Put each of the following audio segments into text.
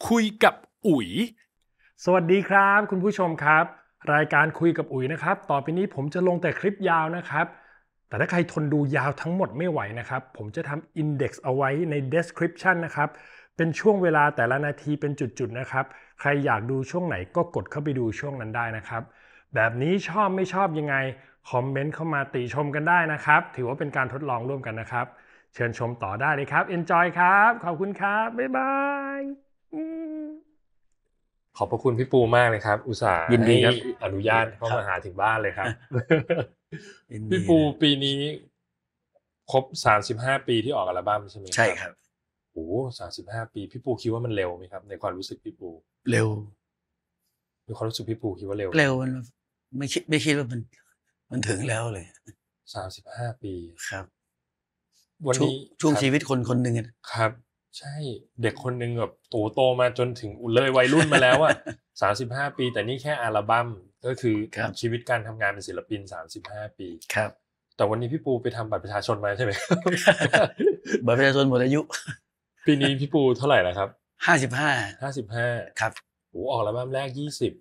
คุยกับอุ๋ยสวัสดีครับคุณผู้ชมครับรายการคุยกับอุ๋ยนะครับต่อไปนี้ผมจะลงแต่คลิปยาวนะครับแต่ถ้าใครทนดูยาวทั้งหมดไม่ไหวนะครับผมจะทำ index เอาไว้ใน description นะครับเป็นช่วงเวลาแต่ละนาทีเป็นจุดๆนะครับใครอยากดูช่วงไหนก็กดเข้าไปดูช่วงนั้นได้นะครับแบบนี้ชอบไม่ชอบยังไงคอมเมนต์เข้ามาติชมกันได้นะครับถือว่าเป็นการทดลองร่วมกันนะครับเชิญชมต่อได้เลยครับ enjoy ครับขอบคุณครับบ๊ายบายขอบพระคุณพี่ปูมากเลยครับอุตส่าห์ยินดีให้ครับอนุญาตเข้าครับมาหาถึงบ้านเลยครับยินพี่ดีปูนะปีนี้ครบ35ปีที่ออกอัลบั้มใช่ไหมใช่ครับโอ้35 ปีพี่ปูคิดว่ามันเร็วไหมครับในความรู้สึกพี่ปูเร็วในความรู้สึกพี่ปูคิดว่าเร็วเร็วมันไม่คิดว่ามันถึงแล้วเลย 35 ปีครับวันนี้ช่วงครับชีวิตคนหนึ่งอะครับใช่เด็กคนหนึ่งแบบโตมาจนถึงเลยวัยรุ่นมาแล้วอะ35 ปีแต่นี่แค่อัลบั้มก็คือครับชีวิตการทำงานเป็นศิลปิน35 ปีครับแต่วันนี้พี่ปูไปทำบัตรประชาชนมาใช่ไหมบัตรประชาชนหมดอายุปีนี้พี่ปูเท่าไหร่แล้วครับ 55 55 ครับโอ้ออกอัลบั้มแรก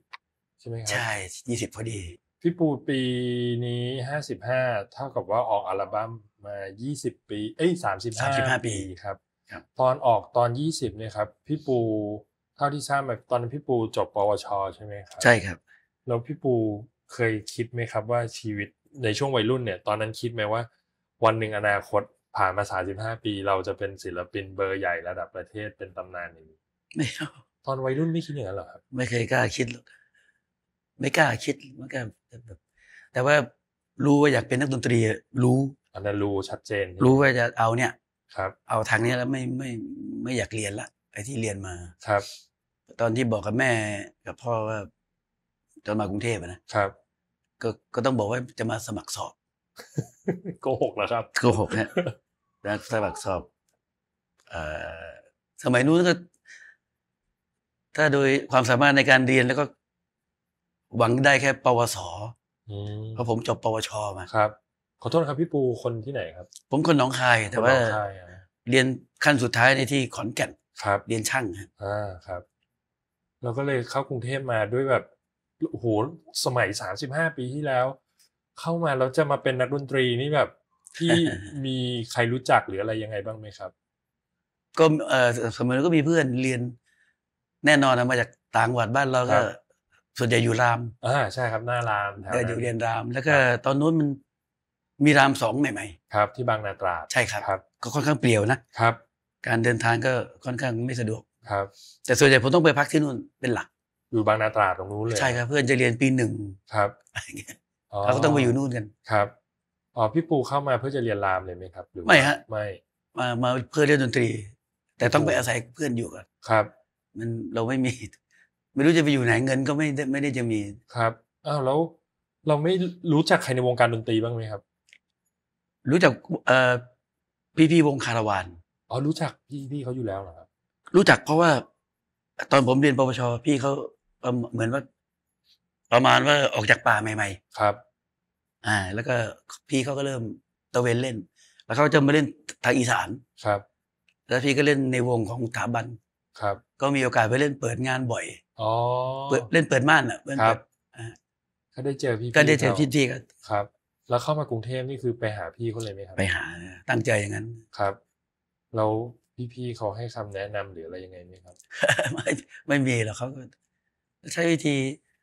20ใช่ไหมครับใช่20พอดีพี่ปูปีนี้55เท่ากับว่าออกอัลบั้มมา20 ปี35 ปีปีครับครับตอนออกตอน20เนี่ยครับพี่ปูเท่าที่ทราบมาตอนนั้นพี่ปูจบปวชใช่ไหมครับใช่ครับแล้วพี่ปูเคยคิดไหมครับว่าชีวิตในช่วงวัยรุ่นเนี่ยตอนนั้นคิดไหมว่าวันหนึ่งอนาคตผ่านมา35 ปีเราจะเป็นศิลปินเบอร์ใหญ่ระดับประเทศเป็นตำนานอย่างนี้ไม่เอาตอนวัยรุ่นไม่คิดอย่างนั้นหรอครับไม่เคยกล้าคิดหรอกไม่กล้าคิดไม่กล้าแบบแต่ว่ารู้ว่าอยากเป็นนักดนตรีอะรู้อันนั้นรู้ชัดเจนรู้ว่าจะเอาเนี่ยครับเอาทางนี้แล้วไม่อยากเรียนละไอ้ที่เรียนมาครับตอนที่บอกกับแม่กับพ่อว่าจะมากรุงเทพอะนะครับ ก็ต้องบอกว่าจะมาสมัครสอบโกหกเหรอครับโกหกฮะแล้วสมัครสอบเอ่อสมัยนู้นก็ถ้าโดยความสามารถในการเรียนแล้วก็หวังได้แค่ปวสเพราะผมจบปวชมาครับขอโทษครับพี่ปูคนที่ไหนครับผมคนหนองคายแต่ว่าคนหนองคายอ่ะเรียนขั้นสุดท้ายในที่ขอนแก่นครับเรียนช่างฮะครับเราก็เลยเข้ากรุงเทพมาด้วยแบบโอ้โหสมัย35 ปีที่แล้ว เข้ามาแล้วจะมาเป็นนักดนตรีนี่แบบที่ มีใครรู้จักหรืออะไรยังไงบ้างไหมครับก็สมัยนั้นก็มีเพื่อนเรียนแน่นอนนะมาจากต่างจังหวัดบ้านเราครัก็บส่วนใหญ่อยู่รามใช่ครับหน้ารามแถวก็นั้อยู่นเรียนราม แล้วก็ตอนนู้นมันมีราม2ใหม่ครับที่บางนาตราดๆใช่ครับครับก็ค่อนข้างเปลี่ยวนะครับ การเดินทางก็ค่อนข้างไม่สะดวกครับแต่ส่วนใหญ่ผมต้องไปพักที่นู่นเป็นหลักอยู่บางนาตราดตรงนู้นเลยใช่ครับ เพื่อนจะเรียนปี1 ครับอะไรอย่างเงี้ยเขาก็ต้องไปอยู่นู่นกันครับพี่ปูเข้ามาเพื่อจะเรียนรามเลยไหมครับหรือว่าไม่ฮะไม่มาเพื่อเล่นดนตรี แต่ต้องไปอาศัยเพื่อนอยู่ก่อนครับมันเราไม่มี ไม่รู้จะไปอยู่ไหนเงินก็ไม่ได้จะมีครับแล้วเราไม่รู้จักใครในวงการดนตรีบ้างไหมครับรู้จักพี่วงคาราวานรู้จักพี่เขาอยู่แล้วเหรอครับรู้จักเพราะว่าตอนผมเรียนปวชพี่เขาเหมือนว่าประมาณว่าออกจากป่าใหม่ครับๆแล้วก็พี่เขาก็เริ่มตะเวนเล่น แล้วเขาจะมาเล่นทางอีสานครับแล้วพี่ก็เล่นในวงของสถาบันครับก็มีโอกาสไปเล่นเปิดงานบ่อย เปิดม่านอ่ะเปิดครับอ่าก็ได้เจอพี่ก็ได้เจอขาพี่ก็ครับ แล้วเข้ามากรุงเทพนี่คือไปหาพี่เขาเลยไหมครับไปหาตั้งใจอย่างนั้นครับแล้วพี่เขาให้คำแนะนำหรืออะไรยังไงไหมครับไม่มีหรอกเขาก็ใช้วิธี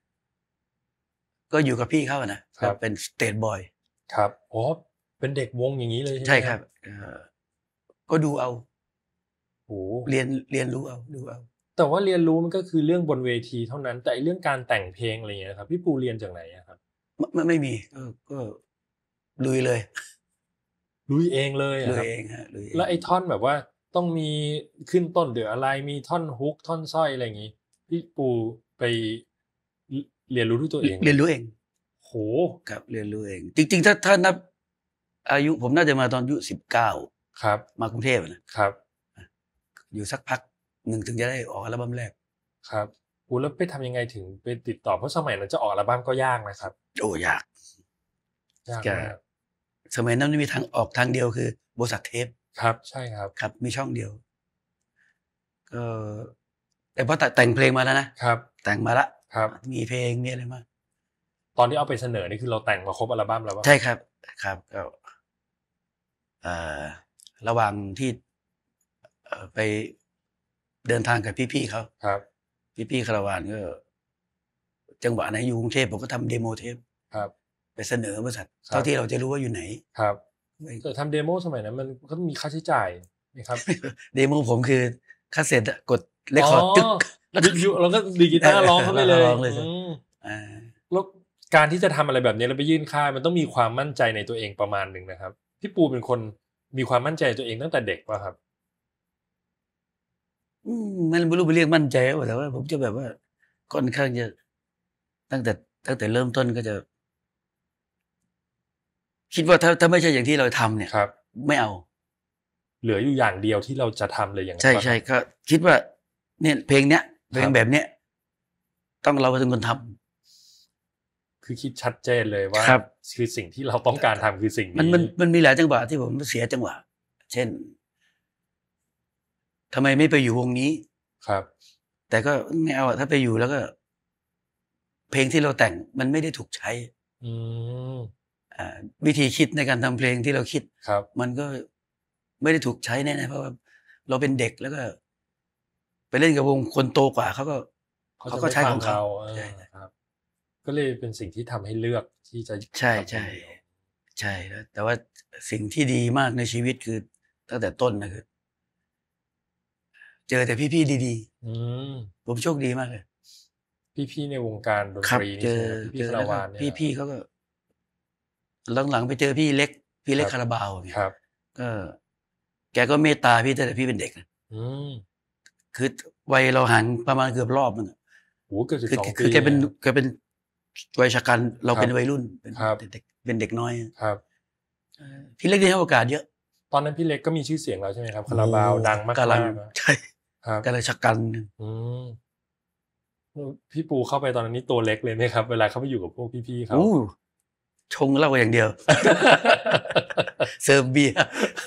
ก็อยู่กับพี่เขานะครับ เป็นสเตทบอยครับเป็นเด็กวงอย่างนี้เลยใช่ไหมใช่ครับก็ดูเอาโอ้เรียนรู้เอาดูเอาแต่ว่าเรียนรู้มันก็คือเรื่องบนเวทีเท่านั้นแต่ไอ้เรื่องการแต่งเพลงอะไรอย่างเงี้ยครับพี่ปูเรียนจากไหนอะครับไม่มีก็ลุยเลยลุยเองเลยอะลุยครับเองฮะลุยเองแล้วไอ้ท่อนแบบว่าต้องมีขึ้นต้นเดี๋ยวอะไรมีท่อนฮุกท่อนสร้อยอะไรอย่างงี้พี่ปูไปเรียนรู้ด้วยตัวเองเรียนรู้เองโหครับเรียนรู้เอง จริงๆถ้านับอายุผมน่าจะมาตอนอายุ19 ครับมากรุงเทพนะครับ อยู่สักพักหนึ่งถึงจะได้ออกอัลบั้มแรกครับแล้วไปทำยังไงถึงไปติดต่อเพราะสมัยนั้นจะออกอัลบั้มก็ยากนะครับโอ้ยากยากมากสมัยนั้นมีทางออกทางเดียวคือบริษัทเทปครับใช่ครับครับ มีช่องเดียว ก็แต่พอแต่งเพลงมาแล้วนะครับ แต่งมาละครับมีเพลงมีอะไรมาตอนที่เอาไปเสนอนี่คือเราแต่งมาครบอัลบั้มแล้วป่ะใช่ครับก็ระหว่างที่ไปเดินทางกับพี่ๆเขาครับพี่ๆคาราวานก็จังหวะไหนอยู่กรุงเทพผมก็ทำเดโมเทปครับไปเสนอบริษัทเท่าที่เราจะรู้ว่าอยู่ไหนครับแต่ทำเดโมสมัยนั้นมันก็มีค่าใช้จ่ายนะครับเดโมผมคือคาสเซ็ตกดเรคคอร์ดตึ๊กแล้วก็ดีกีตาร์ร้องเข้าไปเลยร้องเลยสิแล้วการที่จะทำอะไรแบบนี้แล้วไปยื่นค่ายมันต้องมีความมั่นใจในตัวเองประมาณหนึ่งนะครับพี่ปูเป็นคนมีความมั่นใจในตัวเองตั้งแต่เด็กป่ะครับไม่รู้ไปเรียกมั่นใจแต่ว่าผมจะแบบว่าค่อนข้างจะตั้งแต่เริ่มต้นก็จะ คิดว่าถ้าไม่ใช่อย่างที่เราทำเนี่ยครับไม่เอาเหลืออยู่อย่างเดียวที่เราจะทำเลยอย่างนั้นใช่ป่ะใช่ก็คิดว่า เนี่ยเพลงเนี้ยเพลครังบแบบเนี้ยต้องเราเป็นคนทำคือคิดชัดเจนเลยว่าครับคือสิ่งที่เราต้องการทำคือสิ่งนี้มันมีหลายจังหวะที่ผมเสียจังหวะ เช่นทำไมไม่ไปอยู่วงนี้ครับแต่ก็ไม่เอาถ้าไปอยู่แล้วก็ เพลงที่เราแต่งมันไม่ได้ถูกใช้อืมวิธีคิดในการทำเพลงที่เราคิดครับมันก็ไม่ได้ถูกใช้แน่ๆเพราะว่าเราเป็นเด็กแล้วก็ ไปเล่นกับวงคนโตกว่าเขาก็ใช้ของเขาใช่ครับ ก็เลยเป็นสิ่งที่ทำให้เลือกที่จะใช่แล้วแต่ว่าสิ่งที่ดีมากในชีวิตคือตั้งแต่ต้นนะคือเจอแต่พี่ๆดีอืมๆผมโชคดีมากเลยพี่ๆในวงการดนครับตรีนี่เจอใช่ไหมพี่ๆคาราวานเนี่ยพี่ๆเขาก็หลังๆไปเจอพี่เล็กคาราบาวเนี่ยครับก็แกก็เมตตาพี่แต่พี่เป็นเด็กนะอืมคือวัยเราห่างประมาณเกือบรอบมันโหเกือบ12 ปีคือแกเป็นวัยชะกันเราเป็นวัยรุ่นเป็นครับเด็กน้อยครับพี่เล็กได้ให้โอกาสเยอะตอนนั้นพี่เล็กก็มีชื่อเสียงแล้วใช่ไหมครับคาราบาวดังมากกำลังๆใช่ครับกำลังชะกันอืมพี่ปูเข้าไปตอนนั้นนี่ตัวเล็กเลยไหมครับ เวลาเข้าไปอยู่กับพวกพี่ๆเขาอู้ชงเหล้าอย่างเดียว เสิร์ฟเบียร์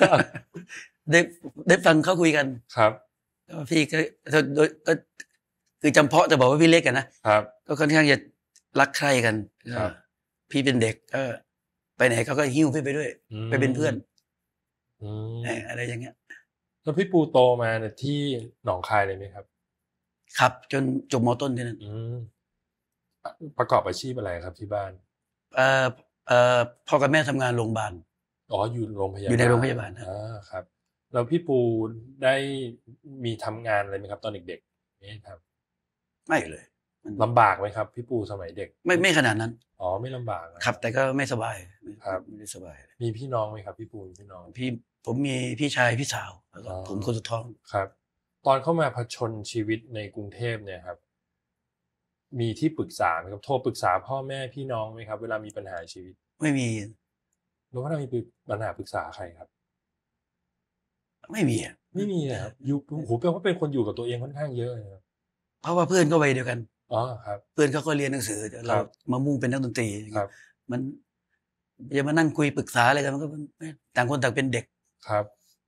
ได้ฟังเขาคุยกันครับพี่ก็คือจำเพาะแต่บอกว่าพี่เล็กกันนะครับ ก็ค่อนข้างจะรักใคร่กันครับพี่เป็นเด็กก็ไปไหนเขาก็หิ้วพี่ไปด้วย ไปเป็นเพื่อนอืมอะไรอย่างเงี้ยแล้วพี่ปูโตมาเนี่ยที่หนองคายเลยไหมครับครับจนจบม.ต้นที่นั่นอืมประกอบอาชีพอะไรครับที่บ้านพ่อกับแม่ทำงานโรงพยาบาลอ๋ออยู่โรงพยาบาลอยู่ในโรงพยาบาลนะครับแล้วพี่ปูได้มีทำงานอะไรไหมครับ ตอนเด็กๆไม่ครับไม่เลยมันลำบากไหมครับ พี่ปูสมัยเด็กไม่ขนาดนั้นอ๋อไม่ลำบากนะครับแต่ก็ไม่สบายครับไม่ได้สบายมีพี่น้องไหมครับ พี่ปูมีพี่น้องผมมีพี่ชายพี่สาวแล้วก็อ๋อผมคนสุดท้องครับ ตอนเข้ามาผจญชีวิตในกรุงเทพเนี่ยครับ มีที่ปรึกษาไหมครับโทรปรึกษาพ่อแม่พี่น้องไหมครับ เวลามีปัญหาชีวิตไม่มีหรือว่าเรามีปัญหาปรึกษาใครครับไม่มีไม่มีเลยครับอยู่โอ้โหแปลว่าเป็นคนอยู่กับตัวเองค่อนข้างเยอะเลยครับเพราะว่าเพื่อนก็วัยเดียวกันอ๋อครับเพื่อนเขาก็เรียนหนังสือแต่เราครับมามุ่งเป็นนักดนตรีครับมันจะมานั่งคุยปรึกษาอะไรกันมันก็ต่างคนต่างเป็นเด็กครับ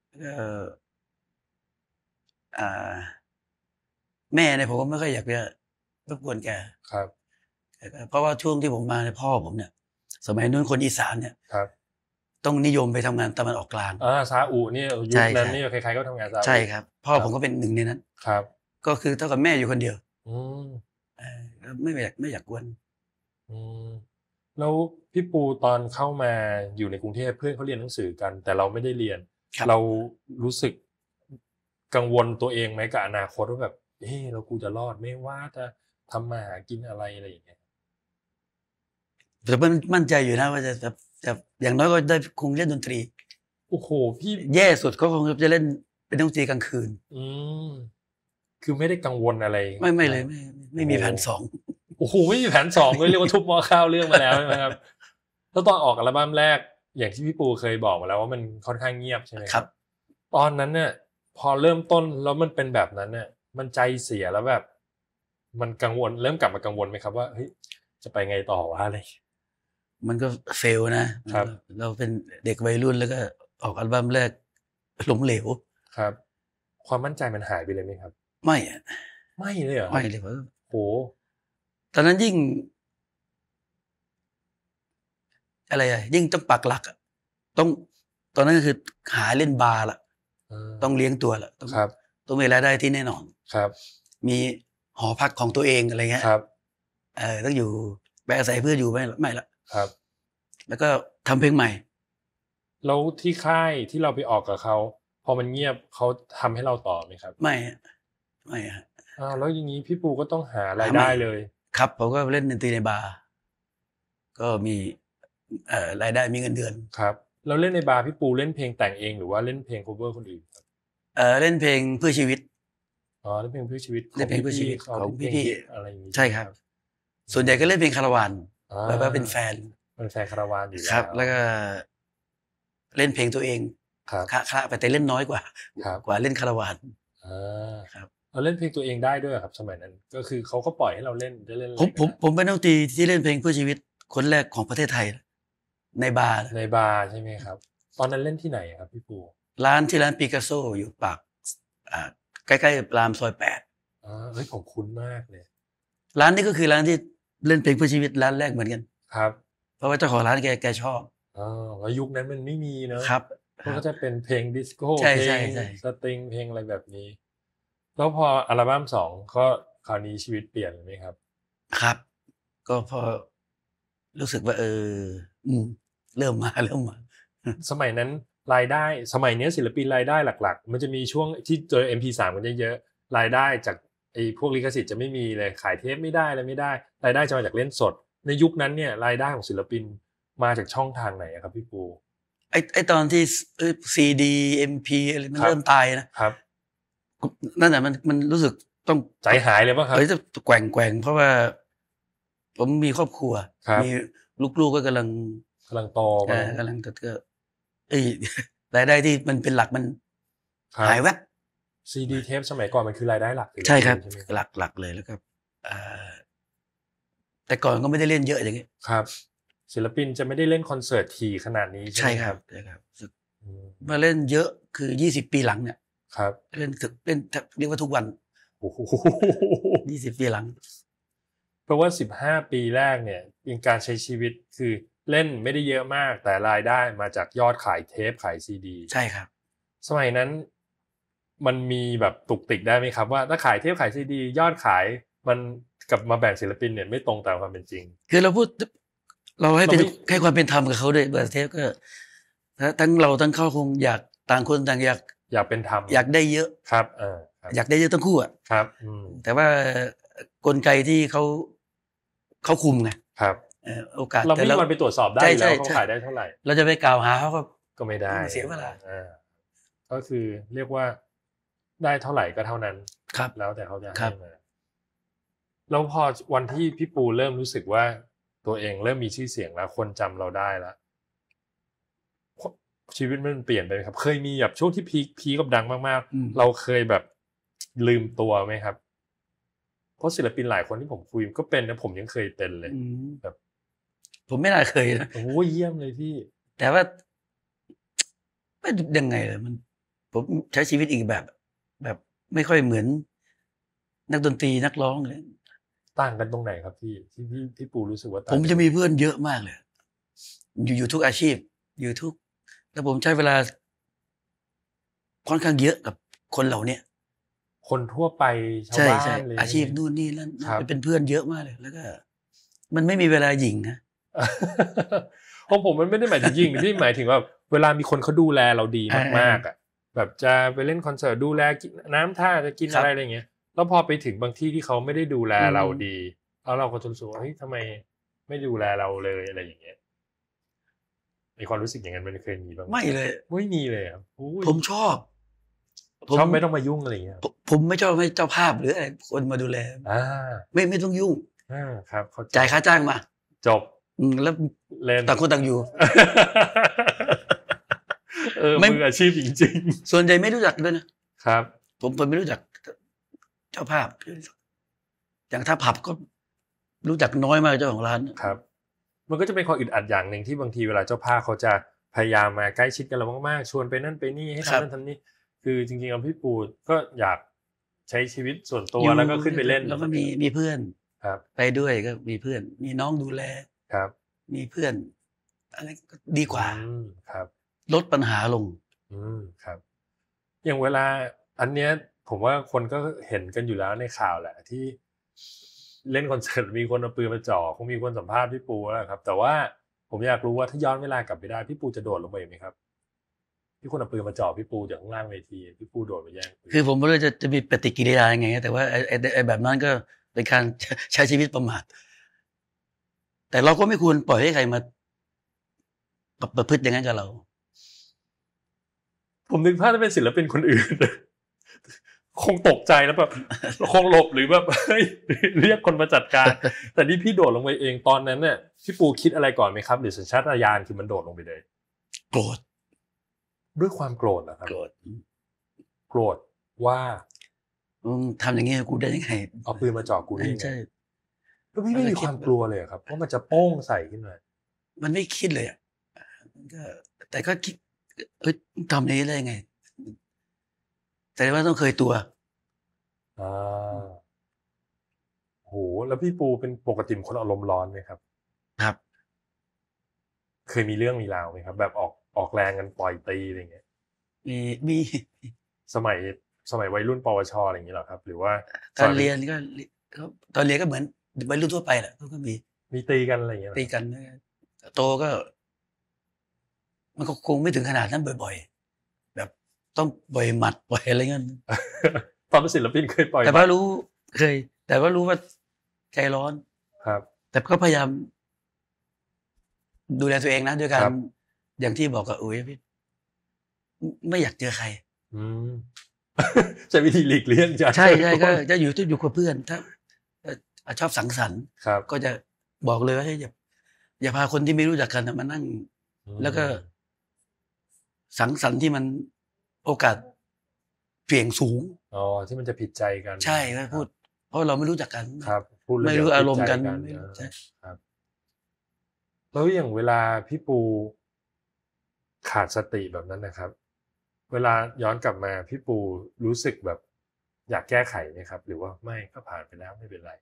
แม่เนี่ยผมก็ไม่ค่อยอยากจะรบกวนแกครับเพราะว่าช่วงที่ผมมาในยพ่อผมเนี่ย สมัยนู้นคนอีสานเนี่ยครับต้องนิยมไปทำงานตะวันออกกลางซาอุเนี่ยยุใช่คนั้นใช่นี่ใครๆก็ทำงานซาอุใช่ครับ พ่อครับผมก็เป็นหนึ่งในนั้นครับก็คือเท่ากับแม่อยู่คนเดียวอืมแล้วไม่อยากกวนอืมแล้วพี่ปูตอนเข้ามาอยู่ในกรุงเทพเพื่อนเขาเรียนหนังสือกัน แต่เราไม่ได้เรียนครับเรารู้สึกกังวลตัวเองไหมกับอนาคตว่าแบบเรากูจะรอดไม่ว่าจะทำมาหากินอะไรอย่างเงี้ยแต่มั่นใจอยู่นะว่าจะอย่างน้อยก็ได้คงเล่นดนตรีโอ้โหพี่แย่สุดก็คงจะเล่นเป็นดนตรีกลางคืนอืมคือไม่ได้กังวลอะไรไม่เลยไม่มีแผนสองโอ้โหไม่มีแผนสองเลยเรียกว่าทุบหม้อข้าวเรื่องมาแล้วใช่ไหมครับแล้วตอนออกอัลบั้มแรกอย่างที่พี่ปูเคยบอกมาแล้วว่ามันค่อนข้างเงียบใช่ไหมครับ ตอนนั้นเนี่ยพอเริ่มต้นแล้วมันเป็นแบบนั้นเนี่ยมันใจเสียแล้วแบบ มันกังวลเริ่มกลับมากังวลไหมครับว่าเฮ้ยจะไปไงต่อวะอะไรมันก็เฟลนะครับ เราเป็นเด็กวัยรุ่นแล้วก็ออกอัลบั้มแรกล้มเหลวครับ ความมั่นใจมันหายไปเลยไหมครับไม่อะไม่เลยเหรอไม่เลยเพราะโหตอนนั้นยิ่งอะไรอะยิ่งต้องปักหลักอะต้องตอนนั้นก็คือหาเล่นบาร์ละต้องเลี้ยงตัวละครับต้องมีรายได้ที่แน่นอนครับมีหอพักของตัวเองอะไรเงี้ยครับต้องอยู่ไปอาศัยเพื่ออยู่ไม่ละครับแล้วก็ทำเพลงใหม่แล้วที่ค่ายที่เราไปออกกับเขาพอมันเงียบเขาทำให้เราต่อไหมครับไม่ฮะแล้วอย่างนี้พี่ปูก็ต้องหารายได้เลยครับผมก็เล่นดนตรีในบาร์ก็มีรายได้มีเงินเดือนครับแล้วเล่นในบาร์พี่ปูเล่นเพลงแต่งเองหรือว่าเล่นเพลง cover คนอื่นครับเล่นเพลงเพื่อชีวิตเล่นเพลงเพื่อชีวิตเล่นเพลงเพื่อชีวิตของพี่อะไรอย่างนี้ใช่ครับ ส่วนใหญ่ก็เล่นเพลงคาราวานแบบว่าเป็นแฟนเป็นแฟนคาราวานอยู่ครับ แล้วก็เล่นเพลงตัวเองครับคละไปแต่เล่นน้อยกว่าครับกว่าเล่นคาราวานครับเราเล่นเพลงตัวเองได้ด้วยครับสมัยนั้นก็คือเขาก็ปล่อยให้เราเล่นได้เล่นผมเป็นนักดนตรีที่เล่นเพลงเพื่อชีวิตคนแรกของประเทศไทยในบาร์ในบาร์ใช่ไหมครับตอนนั้นเล่นที่ไหนครับพี่ปูร้านปิกัสโซอยู่ปากใกล้ๆรามซอย8 เฮ้ยผมคุ้นมากเลยร้านนี้ก็คือร้านที่เล่นเพลงเพื่อชีวิตร้านแรกเหมือนกันครับเพราะว่าเจ้าของร้านแกชอบแล้วยุคนั้นมันไม่มีเนอะครับก็จะเป็นเพลงดิสโก้ใช่เพลใช่งใช่สตริงเพลงอะไรแบบนี้แล้วพออัลบั้ม2ก็คราวนี้ชีวิตเปลี่ยนไหมครับครับ ก็พอรู้สึกว่าเริ่มมาสมัยนั้นรายได้สมัยนี้ศิลปินรายได้หลักๆมันจะมีช่วงที่เจอ MP3 กันเยอะๆรายได้จากไอ้พวกลิขสิทธิ์จะไม่มีเลยขายเทปไม่ได้อะไรไม่ได้รายได้จะมาจากเล่นสดในยุคนั้นเนี่ยรายได้ของศิลปินมาจากช่องทางไหนครับพี่ปูไอ้ตอนที่CD MP อะไรมันเริ่มตายนะครับนั่นแหละมันรู้สึกต้องใจหายเลยป่ะครับจะแกว่งเพราะว่าผมมีครอบครัวมีลูกๆก็กำลังโตกำลังก็รายได้ที่มันเป็นหลักมันหายแวบ CD เทปสมัยก่อนมันคือรายได้หลักใช่ครับหลักเลยแล้วก็แต่ก่อนก็ไม่ได้เล่นเยอะอย่างนี้ครับศิลปินจะไม่ได้เล่นคอนเสิร์ตถี่ขนาดนี้ใช่ครับมาเล่นเยอะคือ20 ปีหลังเนี่ยครับเล่นเรียกว่าทุกวัน20 ปีหลังเพราะว่า15 ปีแรกเนี่ยเป็นการใช้ชีวิตคือเล่นไม่ได้เยอะมากแต่รายได้มาจากยอดขายเทปขายซีดีใช่ครับสมัยนั้นมันมีแบบตุกติกได้ไหมครับว่าถ้าขายเทปขายซีดียอดขายมันกับมาแบ่งศิลปินเนี่ยไม่ตรงตามความเป็นจริงคือเราให้ความเป็นธรรมกับเขาด้วยเทปก็ทั้งเราทั้งเขาคงอยากต่างคนต่างอยากเป็นธรรมอยากได้เยอะครับอยากได้เยอะทั้งคู่อ่ะครับแต่ว่ากลไกที่เขาคุมไงครับโอกาสเราไม่มีวันไปตรวจสอบได้แล้วเขาขายได้เท่าไหร่เราจะไปกล่าวหาเขาก็ไม่ได้เสียเวลาก็คือเรียกว่าได้เท่าไหร่ก็เท่านั้นครับแล้วแต่เขาจะให้มาแล้วพอวันที่พี่ปูเริ่มรู้สึกว่าตัวเองเริ่มมีชื่อเสียงแล้วคนจำเราได้แล้วชีวิตมันเปลี่ยนไปไหมครับเคยมีแบบช่วงที่พีคกับดังมากๆเราเคยแบบลืมตัวไหมครับเพราะศิลปินหลายคนที่ผมคุยก็เป็นนะผมยังเคยเป็นเลยแบบผมไม่น่าเคยนะโอ้เยี่ยมเลยพี่แต่ว่าไม่ยังไงเลยมันผมใช้ชีวิตอีกแบบไม่ค่อยเหมือนนักดนตรีนักร้องเลยต่างกันตรงไหนครับพี่ปูรู้สึกว่าผมจะมีเพื่อนเยอะมากเลยอยู่ทุกอาชีพอยู่ทุกแล้วผมใช้เวลาค่อนข้างเยอะกับคนเหล่านี้คนทั่วไปชาวบ้านเลยอาชีพนู่นนี่นั่นเป็นเพื่อนเยอะมากเลยแล้วก็มันไม่มีเวลาหญิงนะของผมมันไม่ได้หมายถึงหญิงที่หมายถึงว่าเวลามีคนเขาดูแลเราดีมากๆอ่ะแบบจะไปเล่นคอนเสิร์ตดูแลน้ำท่าจะกินอะไรเงี้ยแล้วพอไปถึงบางที่ที่เขาไม่ได้ดูแลเราดีแล้วเราก็รู้สึกว่าเฮ้ยทำไมไม่ดูแลเราเลยอะไรอย่างเงี้ยมีความรู้สึกอย่างนั้นมันเคยมีบ้างไม่เลยไม่มีเลยครับผมชอบไม่ต้องมายุ่งอะไรอย่างเงี้ยผมไม่ชอบให้เจ้าภาพหรืออะไรคนมาดูแลไม่ต้องยุ่งครับจ่ายค่าจ้างมาจบแล้วต่างคนต่างอยู่มืออาชีพจริงๆส่วนใหญ่ไม่รู้จักด้วยนะครับผมไม่รู้จักเจ้าภาพอย่างถ้าผับก็รู้จักน้อยมากเจ้าของร้านครับมันก็จะเป็นความอึดอัดอย่างหนึ่งที่บางทีเวลาเจ้าภาพเขาจะพยายามมาใกล้ชิดกันเรามากๆชวนไปนั่นไปนี่ให้ทำนั่นทำนี่คือจริงๆพี่ปูก็อยากใช้ชีวิตส่วนตัวแล้วก็ขึ้นไปเล่นแล้วก็มีเพื่อนครับไปด้วยก็มีเพื่อนมีน้องดูแลครับมีเพื่อนอะไรก็ดีกว่าครับลดปัญหาลงครับอย่างเวลาอันเนี้ยผมว่าคนก็เห็นกันอยู่แล้วในข่าวแหละที่เล่นคอนเสิร์ตมีคนเอาปืนมาจ่อคงมีคนสัมภาษณ์พี่ปูแล้วครับแต่ว่าผมอยากรู้ว่าถ้าย้อนเวลากลับไปได้พี่ปูจะโดดลงไปไหมครับที่คนเอาปืนมาจ่อพี่ปูจากข้างล่างเวทีพี่ปูโดดไปแย่งคือผมไม่รู้จะมีปฏิกิริยายังไงแต่ว่าไอ้แบบนั้นก็เป็นการใช้ชีวิตประมาทแต่เราก็ไม่ควรปล่อยให้ใครมาประพฤติอย่างนั้นกับเราผมนึกภาพถ้าเป็นศิลปินคนอื่นคงตกใจแล้วแบบคงหลบหรือแบบเรียกคนมาจัดการแต่นี่พี่โดดลงไปเองตอนนั้นเนี่ยพี่ปูคิดอะไรก่อนไหมครับหรือสัญชาตญาณคือมันโดดลงไปเลยโกรธด้วยความโกรธนะครับโกรธว่าทำอย่างนี้กูได้ยังไงเอาปืนมาจ่อกูได้ใช่แล้วพี่ไม่มีความกลัวเลยครับว่ามันจะโป้งใส่ขึ้นมามันไม่คิดเลยอ่ะแต่ก็คิดทำนี้ได้ยังไงแต่ว่าต้องเคยตัวโหแล้วพี่ปูเป็นปกติคนอารมณ์ร้อนไหมครับครับเคยมีเรื่องมีราวไหมครับแบบออกแรงกันปล่อยตีอะไรเงี้ยมีสมัยวัยรุ่นปวชอะไรอย่างนี้หรอครับหรือว่าตอนเรียนก็ตอนเรียนก็เหมือนวัยรุ่นทั่วไปแหละก็มีตีกันอะไรอย่างเงี้ยตีกันโตก็มันก็คงไม่ถึงขนาดนั้นบ่อยๆแบบต้องปล่อยหมัดปล่อยอะไรเงี้ยตอนเป็นศิลปินเคยปล่อยแต่ว่ารู้แต่ว่ารู้ว่าใจร้อนครับแต่ก็พยายามดูแลตัวเองนะด้วยการอย่างที่บอกกับอุ๋ยพี่ไม่อยากเจอใครใช้วิธีหลีกเลี่ยงใช่ก็จะอยู่กับเพื่อนถ้าชอบสังสรรค์ก็จะบอกเลยว่าอย่าพาคนที่ไม่รู้จักกันมานั่งแล้วก็สังสรรค์ที่มันโอกาสเสี่ยงสูงที่มันจะผิดใจกันใช่พูดเพราะเราไม่รู้จักกันครับไม่รู้อารมณ์กันใช่ครับแล้วอย่างเวลาพี่ปูขาดสติแบบนั้นนะครับเวลาย้อนกลับมาพี่ปูรู้สึกแบบอยากแก้ไขไหมครับหรือว่าไม่ก็ผ่านไปแล้วไม่เป็นไร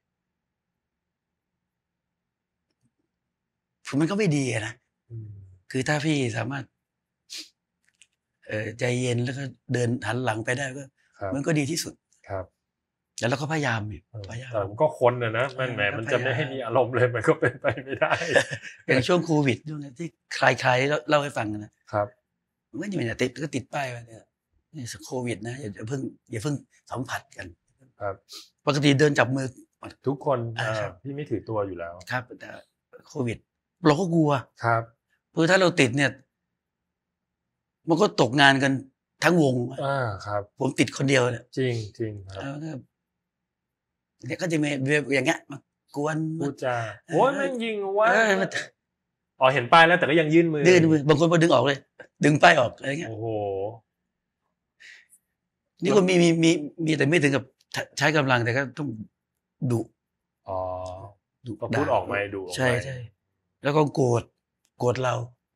มันก็ไม่ดีนะคือถ้าพี่สามารถใจเย็นแล้วก็เดินหันหลังไปได้ก็มันก็ดีที่สุดครับแล้วเราก็พยายามแต่มันก็คนนะมันจะไม่ให้มีอารมณ์เลยมันก็เป็นไปไม่ได้อย่างช่วงโควิดช่วงนั้นที่ใครๆเล่าให้ฟังนะครับมันก็อยู่เนี่ยติดป้ายไว้เนี่ยนี่โควิดนะอย่าเพิ่งสัมผัสกันครับปกติเดินจับมือทุกคนพี่ไม่ถือตัวอยู่แล้วครับแต่โควิดเราก็กลัวครับคือถ้าเราติดเนี่ยมันก็ตกงานกันทั้งวงครับผมติดคนเดียวเนี่ยจริงครับเนี่ยก็จะมีอย่างเงี้ยมากวนพูดจาโอ้ยมันยิงว่าเห็นป้ายแล้วแต่ก็ยังยื่นมือบางคนมาดึงออกเลยดึงป้ายออกอะไรเงี้ยโอ้โหนี่ก็มีแต่ไม่ถึงกับใช้กำลังแต่ก็ต้องดุดุพูดออกมาดุใช่แล้วก็โกรธเรา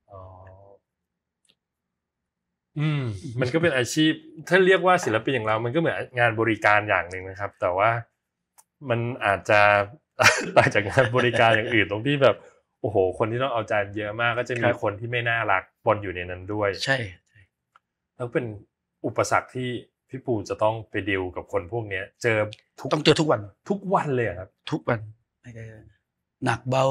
มันก็เป็นอาชีพถ้าเรียกว่าศิลปินอย่างเรามันก็เหมือนงานบริการอย่างหนึ่งนะครับแต่ว่ามันอาจจะต่างจากงานบริการอย่างอื่นตรงที่แบบโอ้โหคนที่ต้องเอาใจเยอะมากก็จะมีคนที่ไม่น่ารักปนอยู่ในนั้นด้วยใช่แล้วเป็นอุปสรรคที่พี่ปูจะต้องไปดีลกับคนพวกนี้ต้องเจอทุกวันเลยครับทุกวันหนักเบา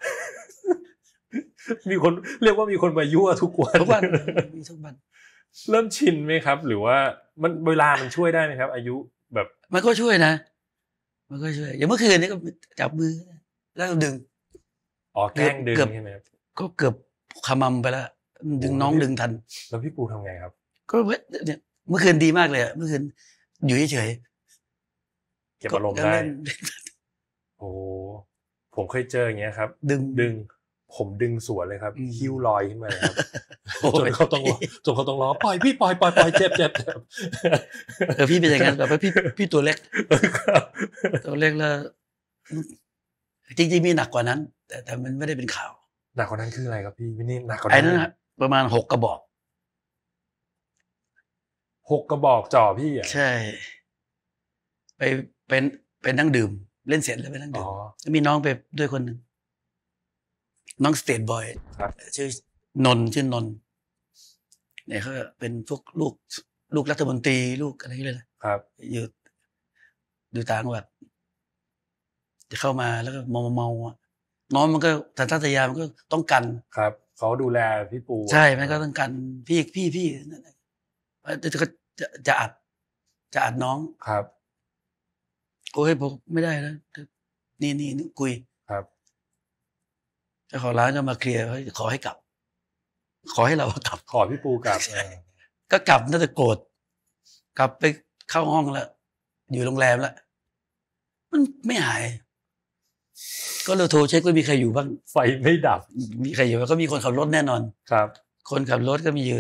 มีคนเรียกว่ามีคนมายั่วทุกวันมีทุกวันเริ่มชินไหมครับหรือว่ามันเวลามันช่วยได้ไหมครับอายุแบบมันก็ช่วยนะมันก็ช่วยอย่างเมื่อคืนนี้ก็จับมือแล้วดึงแกล้งดึงใช่ไหมครับก็เกือบขมำไปแล้วดึงน้องดึงทันแล้วพี่ปูทำไงครับก็เนี่ยเมื่อคืนดีมากเลยเมื่อคืนอยู่เฉยเก็บอารมณ์ได้โอ้ผมเคยเจออย่างเงี้ยครับดึงผมดึงสวนเลยครับหิ้วลอยขึ้นมาเลยครับจนเขาต้องร้องปล่อยพี่ปล่อยเจ็บพี่เป็นอย่างนั้นแบบพี่ตัวเล็กตัวเล็กแล้วจริงๆมีหนักกว่านั้นแต่มันไม่ได้เป็นข่าวหนักกว่านั้นคืออะไรครับพี่นี่หนักกว่านั้นประมาณ6 กระบอก 6 กระบอกจ่อพี่อ่ะใช่ไปนั่งดื่มเล่นเสร็จแล้วไปนั่งอ๋ดื่อมมีน้องไปด้วยคนหนึ่งน้องสเตทบอยครับชื่อนนท์ชื่อนนท์เนี่ยเขาเป็นพวกลูกรัฐมนตรีลูกอะไรอย่างเงี้ยเลยนะครับ อยู่ต่างจังหวัดจะเข้ามาแล้วก็เมาอะน้องมันก็สัญชาตญาณมันก็ต้องกันครับเขาดูแลพี่ปูใช่มันก็ต้องกันพี่นั่นแหละจะอัดน้องครับโอ้ยผมไม่ได้นะนี่คุยครับเจ้าของร้านก็มาเคลียร์ขอให้กลับ ขอให้เรากลับขอพี่ปูกลับก็กลับน่าจะโกรธกลับไปเข้าห้องแล้วอยู่โรงแรมแล้วมันไม่หาย ก็เราโทรเช็คว่ามีใครอยู่บ้างไฟไม่ดับมีใครอยู่บ้างก็มีคนขับรถแน่นอนครับคนขับรถก็มีอยู่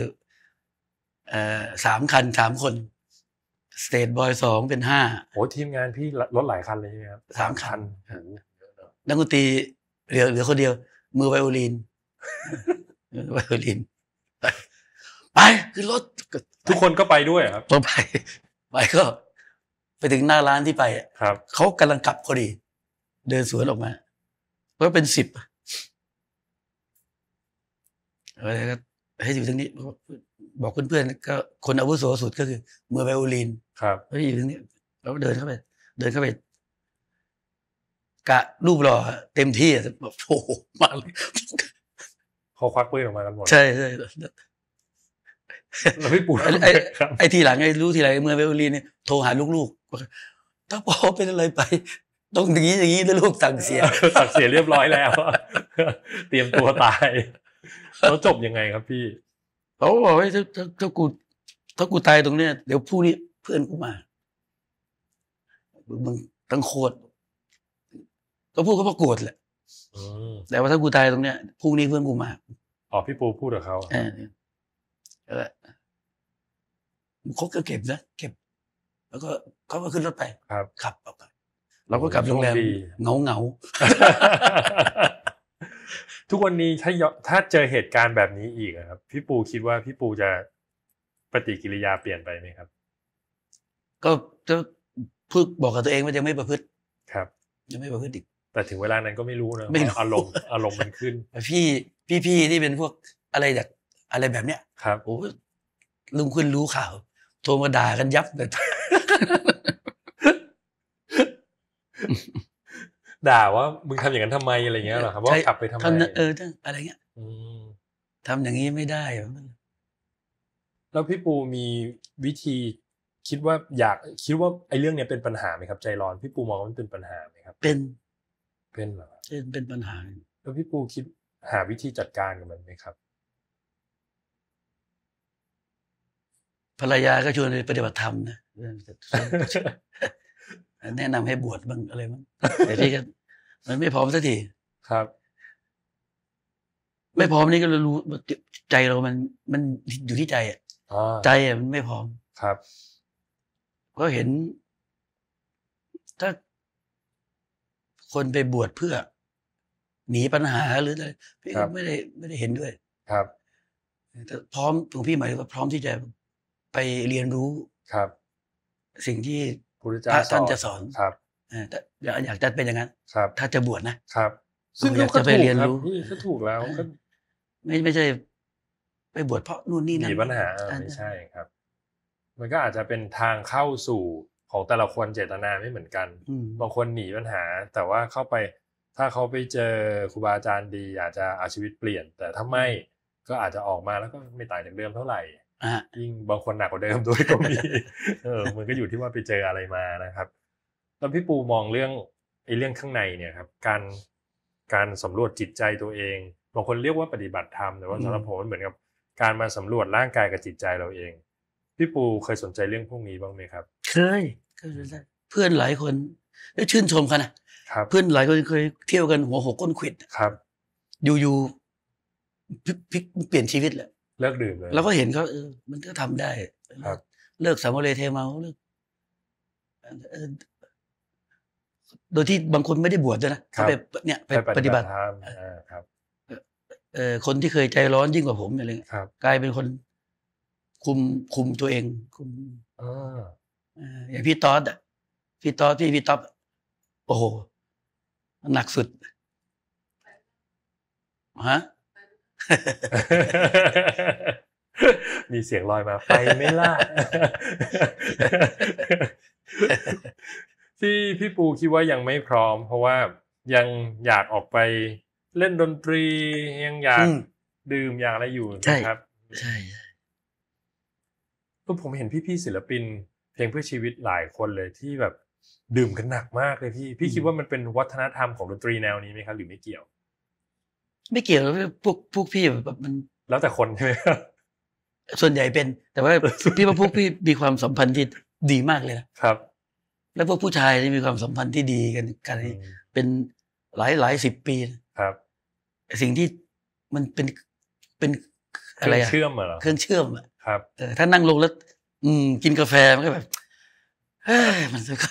3 คัน 3 คนสเตทบอย2เป็น5 โอ้ทีมงานพี่รถหลายคันเลยใช่ไหมครับ 3 คันโอ้โหเยอะเนอะนักดนตรีเหลือคนเดียว มือไวโอลิน ไวโอลินไปขึ้นรถทุกคนก็ไปด้วยเหรอครับพอไปก็ไปถึงหน้าร้านที่ไปอะครับเขากำลังกลับพอดี เดินสวนออกมาเพราะเป็น10อะไรก็ให้อยู่ตรงนี้บอกเพื่อนๆก็คนอาวุโสสุดก็คือมือไวโอลินครับแล้วอยู่ตรงนี้แล้วเดินเข้าไปกะรูปหล่อเต็มที่แบบโอ้โหมาเลยเขาควักปืนออกมากันหมดใช่แล้วพี่ปู ครับไอ้ทีหลังไอ้รู้ทีหลังไอ้เมื่อไวโอลินเนี่ยโทรหาลูกๆบอกถ้าพ่อเป็นอะไรไปต้องอย่างนี้นะลูกสั่งเสียสั่งเสียเรียบร้อยแล้ว เตรียมตัวตายแล้วจบยังไงครับพี่เขาบอกว่าถ้ากูตายตรงเนี้ยเดี๋ยวพรุ่งนี้เพื่อนกูมามึงต้องโคตรก็พูดเขาเพราะโกรธแหละอืมแต่ว่าถ้ากูตายตรงเนี้ยพรุ่งนี้เพื่อนกูมาอ๋อพี่ปูพูดกับเขาเขาก็เก็บนะเก็บ แล้วก็เขาก็ขึ้นรถไปครับขับออกไปเราก็กลับโรงแรมโชคดีเหงาทุกวันนี้ถ้าเจอเหตุการณ์แบบนี้อีกอะครับพี่ปูคิดว่าพี่ปูจะปฏิกิริยาเปลี่ยนไปไหมครับก็จะพูดบอกกับตัวเองว่าจะไม่ประพฤติครับจะไม่ประพฤติอีกแต่ถึงเวลานั้นก็ไม่รู้นะไม่รู้อารมณ์มันขึ้นแต่พี่ที่เป็นพวกอะไรแบบอะไรแบบเนี้ยครับโอ้ลุงคุณรู้ข่าวโทรมาด่ากันยับเลยด่าว่ามึงทำอย่างนั้นทำไมอะไรเงี้ยเหรอครับว่ากลับไปทำไมอะไรเงี้ยอืมทำอย่างนี้ไม่ได้แล้วพี่ปูมีวิธีคิดว่าไอ้เรื่องเนี้ยเป็นปัญหาไหมครับใจร้อนพี่ปูมองว่ามันเป็นปัญหาไหมครับเป็นเหรอครับเป็นปัญหาแล้วพี่ปูคิดหาวิธีจัดการกับมันไหมครับภรรยาก็ชวนไปปฏิบัติธรรมนะ แนะนำให้บวชบ้างอะไรบ้างแต่พี่ก็มันไม่พร้อมสักทีครับไม่พร้อมนี่ก็รู้ใจเรามันอยู่ที่ใจอ่ะอ๋อใจอ่ะมันไม่พร้อมครับก็เห็น ถ้าคนไปบวชเพื่อหนีปัญหาหรืออะไรพี่ก็ไม่ได้เห็นด้วยครับแต่พร้อมของพี่หมายถึงว่าพร้อมที่จะไปเรียนรู้ครับสิ่งที่พุทธเจ้าพระท่านจะสอนครับแต่อยากจะเป็นอย่างนั้นครับถ้าจะบวชนะครับซึ่งอยากจะไปเรียนรู้ก็ถูกแล้วก็ไม่ใช่ ไปบวชเพราะนู่นนี่หนั่นนีปัญหาไม่ใช่ครับ มันก็อาจจะเป็นทางเข้าสู่ของแต่ละคนเจตนาไม่เหมือนกันอืมบางคนหนีปัญหา แต่ว่าเข้าไปถ้าเขาไปเจอครูบาอาจารย์ดีอาจจะเอาชีวิตเปลี่ยน แต่ถ้าไม่ก็อาจจะออกมาแล้วก็ไม่ต่างจากเดิมเท่าไหร่ ยิ่งบางคนหนักกว่าเดิมด้วยก็มี มันก็อยู่ที่ว่าไปเจออะไรมานะครับ แล้วพี่ปูมองเรื่องข้างในเนี่ยครับการสำรวจจิตใจตัวเองบางคนเรียกว่าปฏิบัติธรรมแต่ว่าสำหรับผมมันเหมือนกับการมาสำรวจร่างกายกับจิตใจเราเองพี่ปูเคยสนใจเรื่องพวกนี้บ้างไหมครับเคยเพื่อนหลายคนแล้วชื่นชมกันนะครับ เพื่อนหลายคนเคยเที่ยวกันหัวหกก้นขวิดครับอยู่พลิกเปลี่ยนชีวิตแหละเลิกดื่มเลยเราก็เห็นเขามันก็ทำได้ครับเลิกสามโมเลเทเมาเลิกโดยที่บางคนไม่ได้บวชด้วยนะเขาไปปฏิบัติธรรมครับคนที่เคยใจร้อนยิ่งกว่าผมอะไรเงี้ยครับกลายเป็นคนคุมตัวเองคุมอย่างพี่ต๊อดพี่ต๊อบโอ้โหหนักสุดฮะมีเสียงลอยมาไปไม่ล่ะ ที่พี่ปูคิดว่ายังไม่พร้อม เพราะว่ายังอยากออกไปเล่นดนตรียังอยากดื่มอยากอะไรอยู่นะครับใช่ก็ผมเห็นพี่ๆศิลปินเพลงเพื่อชีวิตหลายคนเลยที่แบบดื่มกันหนักมากเลยพี่คิดว่ามันเป็นวัฒนธรรมของดนตรีแนวนี้ไหมครับหรือไม่เกี่ยวไม่เกี่ยวพวกพี่แบบมันแล้วแต่คนใช่ไหมครับส่วนใหญ่เป็น แต่ว่า พี่ว่าพวกพี่มีความสัมพันธ์ที่ดีมากเลยนะครับ แล้วพวกผู้ชายที่มีความสัมพันธ์ที่ดีกันเป็นหลาย10 ปีนะครับ สิ่งที่มันเป็นอะไรอะเครื่องเชื่อมเหรอเครื่องเชื่อมอะครับแต่ถ้านั่งลงแล้วกินกาแฟมันก็แบบเฮ้ยมันสุด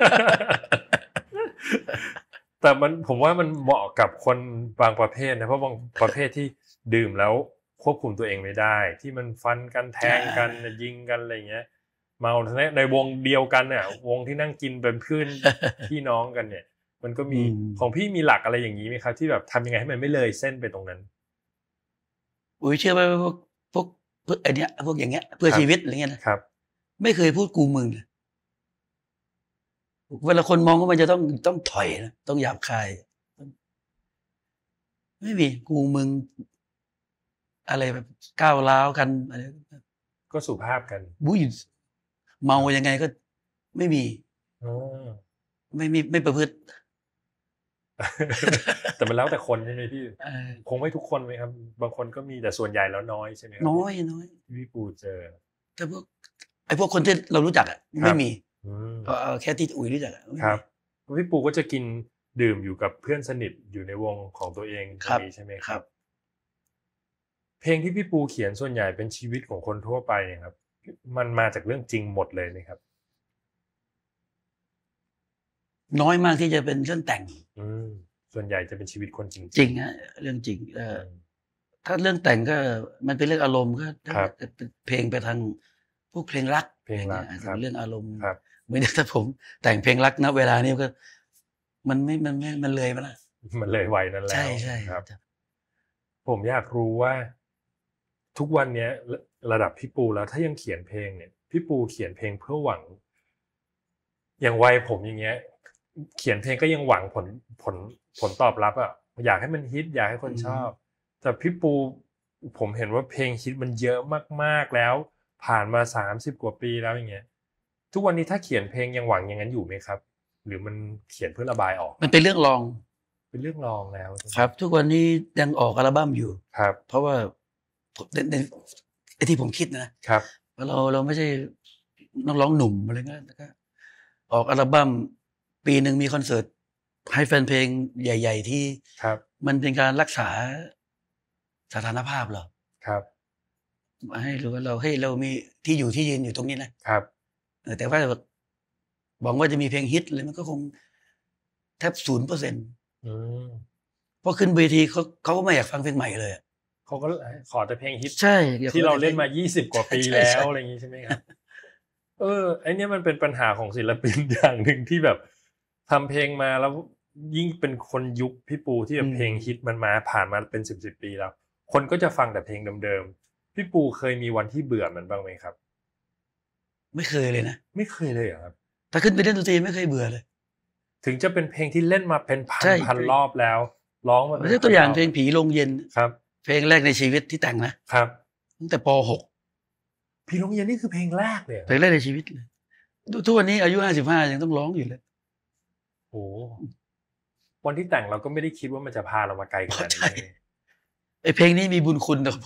แต่ผมว่ามันเหมาะกับคนบางประเภทนะเพราะบางประเภทที่ดื่มแล้วควบคุมตัวเองไม่ได้ ที่มันฟันกันแทงกันยิงกันอะไรเงี้ยเมาในวงเดียวกันเนี่ยวงที่นั่งกินเป็นเพื่อน พี่น้องกันเนี่ย มันก็มีของพี่มีหลักอะไรอย่างนี้ไหมครับที่แบบทำยังไงให้มันไม่เลยเส้นไปตรงนั้นอุ้ยเชื่อไหมพวกไอเนี้ยพวกอย่างเงี้ยเพื่อชีวิตอะไรเงี้ยนะครับ ไม่เคยพูดกูมึงเลยเวลาคนมองก็มันจะต้องถอยนะต้องหยาบคายไม่มีกูมึงอะไรแบบก้าวร้าวกันอะไรก็สุภาพกันบุ้ยเมายังไงก็ไม่มีอ๋อไม่ประพฤติแต่มันแล้วแต่คนใช่ไหมพี่คงไม่ทุกคนไหมครับบางคนก็มีแต่ส่วนใหญ่แล้วน้อยใช่ไหมครับน้อยที่พี่ปูเจอแต่พวกคนที่เรารู้จักอ่ะไม่มีมเอาแค่ที่อุ๋ยรู้จักอ่ะครับพี่ปูก็จะกินดื่มอยู่กับเพื่อนสนิทอยู่ในวงของตัวเองตรงนี้ใช่ไหมครับ เพลงที่พี่ปูเขียนส่วนใหญ่เป็นชีวิตของคนทั่วไปเนี่ยครับมันมาจากเรื่องจริงหมดเลยไหมครับน้อยมากที่จะเป็นเรื่องแต่งส่วนใหญ่จะเป็นชีวิตคนจริงจริงฮะเรื่องจริงถ้าเรื่องแต่งก็มันเป็นเรื่องอารมณ์ก็เพลงไปทางพวกเพลงรักเพลงรักครับเรื่องอารมณ์ครับไม่ได้ถ้าผมแต่งเพลงรักณเวลานี้ก็มันเลยมาละมันเลยวัยนั้นแล้วใช่ครับ ผมอยากรู้ว่าทุกวันเนี้ยระดับพี่ปูแล้วถ้ายังเขียนเพลงเนี่ยพี่ปูเขียนเพลงเพื่อหวังอย่างวัยผมอย่างเงี้ย เขียนเพลงก็ยังหวังผลตอบรับอ่ะอยากให้มันฮิตอยากให้คนชอบแต่พี่ปูผมเห็นว่าเพลงฮิตมันเยอะมากๆแล้วผ่านมา30 กว่าปีแล้วอย่างเงี้ยทุกวันนี้ถ้าเขียนเพลงยังหวังอย่างนั้นอยู่ไหมครับ หรือมันเขียนเพื่อระบายออกมันเป็นเรื่องรองเป็นเรื่องรองแล้วครับ ทุกวันนี้ยังออกอัลบั้มอยู่ครับเพราะว่าในไอ้ที่ผมคิดนะครับเราไม่ใช่นักร้องหนุ่มอะไรเงี้ยก็ออกอัลบั้มปีหนึ่งมีคอนเสิร์ตให้แฟนเพลงใหญ่ ๆ ที่ครับมันเป็นการรักษาสถานภาพเราครับให้รู้ว่าเรามีที่อยู่ที่ยืนอยู่ตรงนี้นะครับแต่ว่าหวังว่าจะมีเพลงฮิตเลยมันก็คงแทบ0%เพราะขึ้นเวทีเขาก็ไม่อยากฟังเพลงใหม่เลยเขาก็ขอแต่เพลงฮิตใช่ที่เราเล่นมา20 กว่าปีแล้วอะไรอย่างนี้ใช่ไหมครับไอเนี้ยมันเป็นปัญหาของศิลปินอย่างหนึ่งที่แบบทำเพลงมาแล้วยิ่งเป็นคนยุคพี่ปูที่แบบเพลงฮิตมันมาผ่านมาเป็น10 ปีแล้ว คนก็จะฟังแต่เพลงเดิมๆพี่ปูเคยมีวันที่เบื่อมันบ้างไหมครับไม่เคยเลยนะไม่เคยเลยเหรอครับถ้าขึ้นไปเล่นดนตรีไม่เคยเบื่อเลยถึงจะเป็นเพลงที่เล่นมาเป็นพันรอบแล้วร้องมาเป็นตัวอย่างเพลงผีโรงเย็นครับเพลงแรกในชีวิตที่แต่งนะครับ ตั้งแต่ป .6 ผีโรงเย็นนี่คือเพลงแรกเลยเพลงแรกในชีวิตเลยทุกวันนี้อายุ55ยังต้องร้องอยู่เลยโอ้วันที่แต่งเราก็ไม่ได้คิดว่ามันจะพาเรามาไกลขนาดนี้ไอเพลงนี้มีบุญคุณกับผม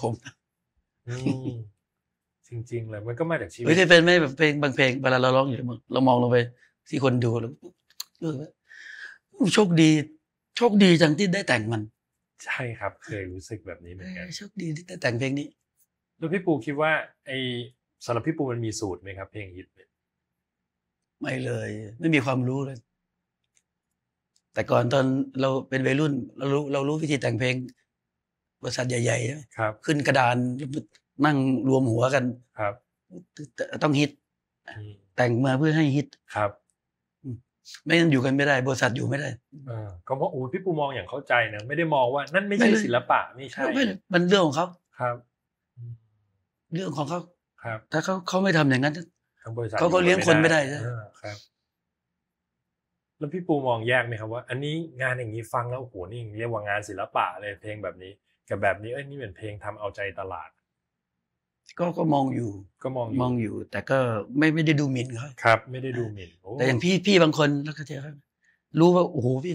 จริงๆเลยมันก็มาจากชีวิตไม่เคยเป็นไหมแบบเพลงบางเพลงเวลาเราร้องอยู่เรามองลงไปที่คนดูแล้วโชคดีจังที่ได้แต่งมันใช่ครับเคยรู้สึกแบบนี้เหมือนกันโชคดีที่ได้แต่งเพลงนี้แล้วพี่ปูคิดว่าสำหรับพี่ปูมันมีสูตรไหมครับเพลงฮิตเนี่ยไม่เลย ไม่มีความรู้เลย แต่ก่อนตอนเราเป็นวัยรุ่นเรารู้วิธีแต่งเพลงบริษัทใหญ่ๆใช่ไหมครับขึ้นกระดานนั่งรวมหัวกันครับต้องฮิตแต่งมาเพื่อให้ฮิตครับไม่งั้นอยู่กันไม่ได้บริษัทอยู่ไม่ได้ก็เพราะพี่ปูมองอย่างเข้าใจนะไม่ได้มองว่านั่นไม่ใช่ศิลปะไม่ใช่มันเรื่องของเขาครับเรื่องของเขาครับถ้าเขาไม่ทำอย่างนั้นทั้งบริษัทเขาก็เลี้ยงคนไม่ได้ใช่ครับ แล้วพี่ปูมองแยกไหมครับว่า อันนี้งานอย่างนี้ฟังแล้วโอ้โหนี่เรียกว่างานศิลปะเลยเพลงแบบนี้กับแบบนี้นี่เป็นเพลงทำเอาใจตลาดก็มองอยู่ แต่ก็ไม่ได้ดูหมิ่นเขาครับไม่ได้ดูหมิ่นแต่อย่างพี่บางคนแล้วก็จะรู้ว่าโอ้โหพี่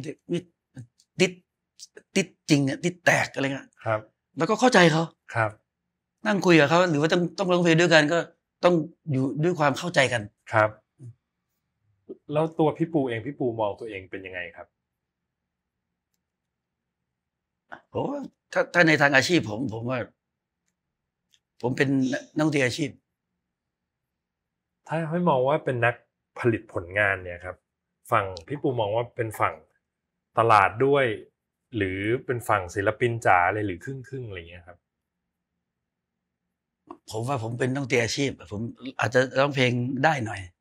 ติดจริงเนี่ยติดแตกอะไรเงี้ยครับแล้วก็เข้าใจเขาครับนั่งคุยกับเขาหรือว่าต้องร้องเพลงด้วยกันก็ต้องอยู่ด้วยความเข้าใจกันครับแล้วตัวพี่ปูเองพี่ปูมองตัวเองเป็นยังไงครับโอ้ถ้าในทางอาชีพผมว่าผมเป็นนักดนตรีอาชีพถ้าให้มองว่าเป็นนักผลิตผลงานเนี่ยครับฝั่งพี่ปูมองว่าเป็นฝั่งตลาดด้วยหรือเป็นฝั่งศิลปินจ๋าเลยหรือครึ่งอะไรเงี้ยครับผมว่าผมเป็นนักดนตรีอาชีพผมอาจจะร้องเพลงได้หน่อย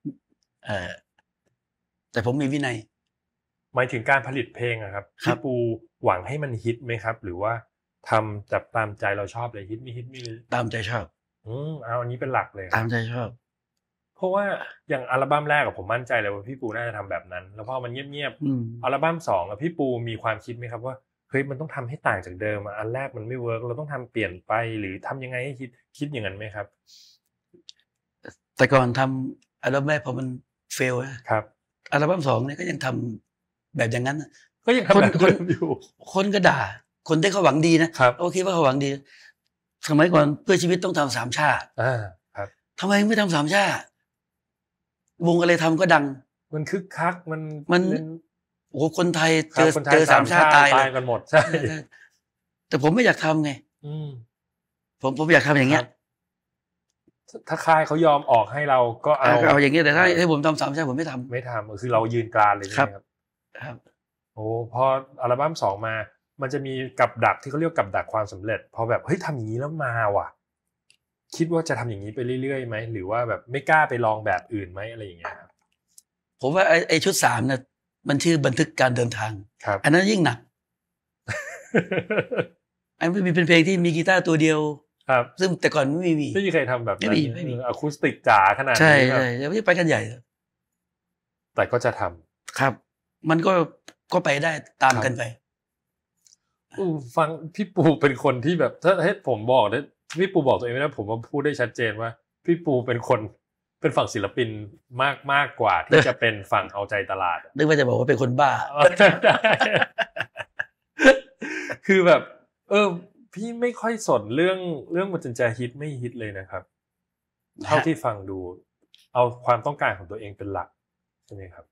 แต่ผมมีวินัยหมายถึงการผลิตเพลงอะครับพี่ปูหวังให้มันฮิตไหมครับหรือว่าทำจับตามใจเราชอบเลยฮิตไม่ฮิตไม่เลยตามใจชอบเอาอันนี้เป็นหลักเลยตามใจชอบเพราะว่าอย่างอัลบั้มแรกผมมั่นใจเลยว่าพี่ปูน่าจะทำแบบนั้นแล้วพอมันเงียบๆอัลบั้ม2พี่ปูมีความคิดไหมครับว่าเฮ้ยมันต้องทำให้ต่างจากเดิมอันแรกมันไม่เวิร์กเราต้องทำเปลี่ยนไปหรือทำยังไงให้คิดอย่างนั้นไหมครับแต่ก่อนทำอัลบั้มแรกพอมันเฟลนะครับอัลบั้ม2เนี่ยก็ยังทำแบบอย่างนั้นก็ยังคนอยู่คนก็ด่าคนที่เขาหวังดีนะโอเคว่าเขาหวังดีสมัยก่อนเพื่อชีวิตต้องทำ3 ชาครับทำไมไม่ทำ3 ชา วงอะไรทำก็ดังมันคึกคักมันโอ้คนไทยเจอ3 ชาตายกันหมดใช่แต่ผมไม่อยากทำไงผมอยากทำอย่างเงี้ยถ้าค่ายเขายอมออกให้เราก็เอาอย่างเงี้ยแต่ถ้าให้ผมทำ3 ชาผมไม่ทำคือเรายืนกรานเลยครับโอ้พออัลบั้ม2มามันจะมีกับดักที่เขาเรียกกับดักความสำเร็จพอแบบเฮ้ยทำอย่างนี้แล้วมาว่ะคิดว่าจะทำอย่างนี้ไปเรื่อยๆไหมหรือว่าแบบไม่กล้าไปลองแบบอื่นไหมอะไรอย่างเงี้ยครับผมว่าไอ้ชุด3เนี่ยมันชื่อบันทึกการเดินทางอันนั้นยิ่งหนักอันนี้เป็นเพลงที่มีกีตาร์ตัวเดียวครับซึ่งแต่ก่อนไม่มีใครทำแบบนั้นไม่มีอะคูสติกจ๋าขนาดนี้ใช่ๆยังไม่ไปกันใหญ่แต่ก็จะทำครับมันก็ไปได้ตามกันไปฟังพี่ปูเป็นคนที่แบบถ้าให้ผมบอกนะพี่ปูบอกตัวเองไม่ได้ผมว่าพูดได้ชัดเจนว่าพี่ปูเป็นฝั่งศิลปินมากกว่าที่จะเป็นฝั่งเอาใจตลาดนึกว่าจะบอกว่าเป็นคนบ้าคือแบบพี่ไม่ค่อยสนเรื่องมันจะฮิตไม่ฮิตเลยนะครับเท่าที่ฟังดูเอาความต้องการของตัวเองเป็นหลักใช่ไหมครับ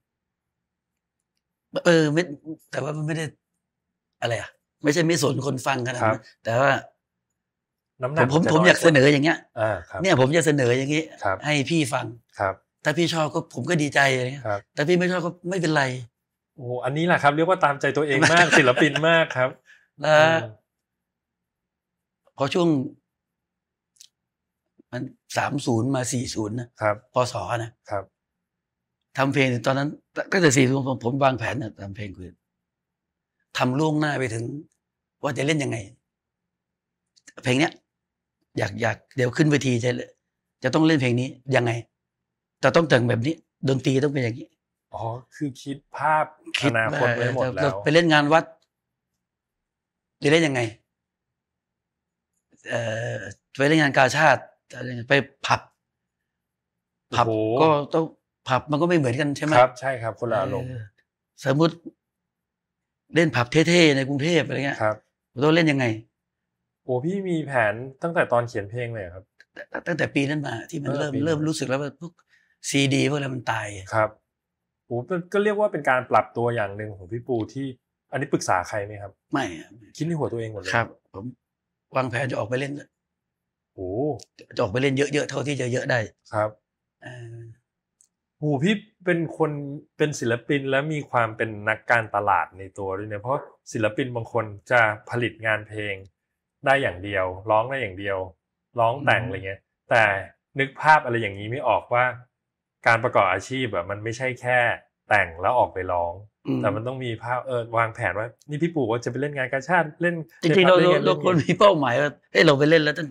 ไม่แต่ว่ามันไม่ได้อะไรไม่ใช่ไม่สนคนฟังขนาดนั้นแต่ว่าผมอยากเสนออย่างเงี้ยเนี่ยผมจะเสนออย่างงี้ให้พี่ฟังถ้าพี่ชอบก็ผมก็ดีใจอะไรเงี้ยแต่พี่ไม่ชอบก็ไม่เป็นไรโอ้อันนี้แหละครับเรียกว่าตามใจตัวเองมากศิลปินมากครับแล้วพอช่วงมัน30มา40นะครับพศนะครับทำเพลงตอนนั้นตั้งแต่40ผมวางแผนทำเพลงคือทำล่วงหน้าไปถึงว่าจะเล่นยังไงเพลงเนี้ยอยากเดี๋ยวขึ้นเวทีจะต้องเล่นเพลงนี้ยังไงแต่ต้องแต่งแบบนี้ดนตรีต้องเป็นอย่างนี้คือคิดภาพอนาคตไว้หมดแล้วไปเล่นงานวัดจะเล่นยังไงไปเล่นงานกาชาติไปผับก็ต้องผับมันก็ไม่เหมือนกันใช่ไหมครับใช่ครับคนละอารมณ์สมมติเล่นผับเท่ๆในกรุงเทพอะไรเงี้ยครับต้องเล่นยังไงพี่มีแผนตั้งแต่ตอนเขียนเพลงเลยครับตั้งแต่ปีนั้นมาที่มันเริ่มรู้สึกแล้วว่าพวกซีดีพวกอะไรมันตายครับก็เรียกว่าเป็นการปรับตัวอย่างหนึ่งของพี่ปูที่อันนี้ปรึกษาใครไหมครับไม่คิดในหัวตัวเองหมดเลยครับผมวางแผนจะออกไปเล่นจะออกไปเล่นเยอะๆเท่าที่จะเยอะได้ครับพี่เป็นศิลปินและมีความเป็นนักการตลาดในตัวด้วยเนี่ยเพราะศิลปินบางคนจะผลิตงานเพลงได้อย่างเดียวร้องได้อย่างเดียวร้องแต่งอะไรเงี้ยแต่นึกภาพอะไรอย่างนี้ไม่ออกว่าการประกอบอาชีพมันไม่ใช่แค่แต่งแล้วออกไปร้องแต่มันต้องมีภาพวางแผนว่านี่พี่ปู่ว่าจะไปเล่นงานกาชาติเล่นจริงๆเราควรมีเป้าหมายว่าเราไปเล่นแล้ว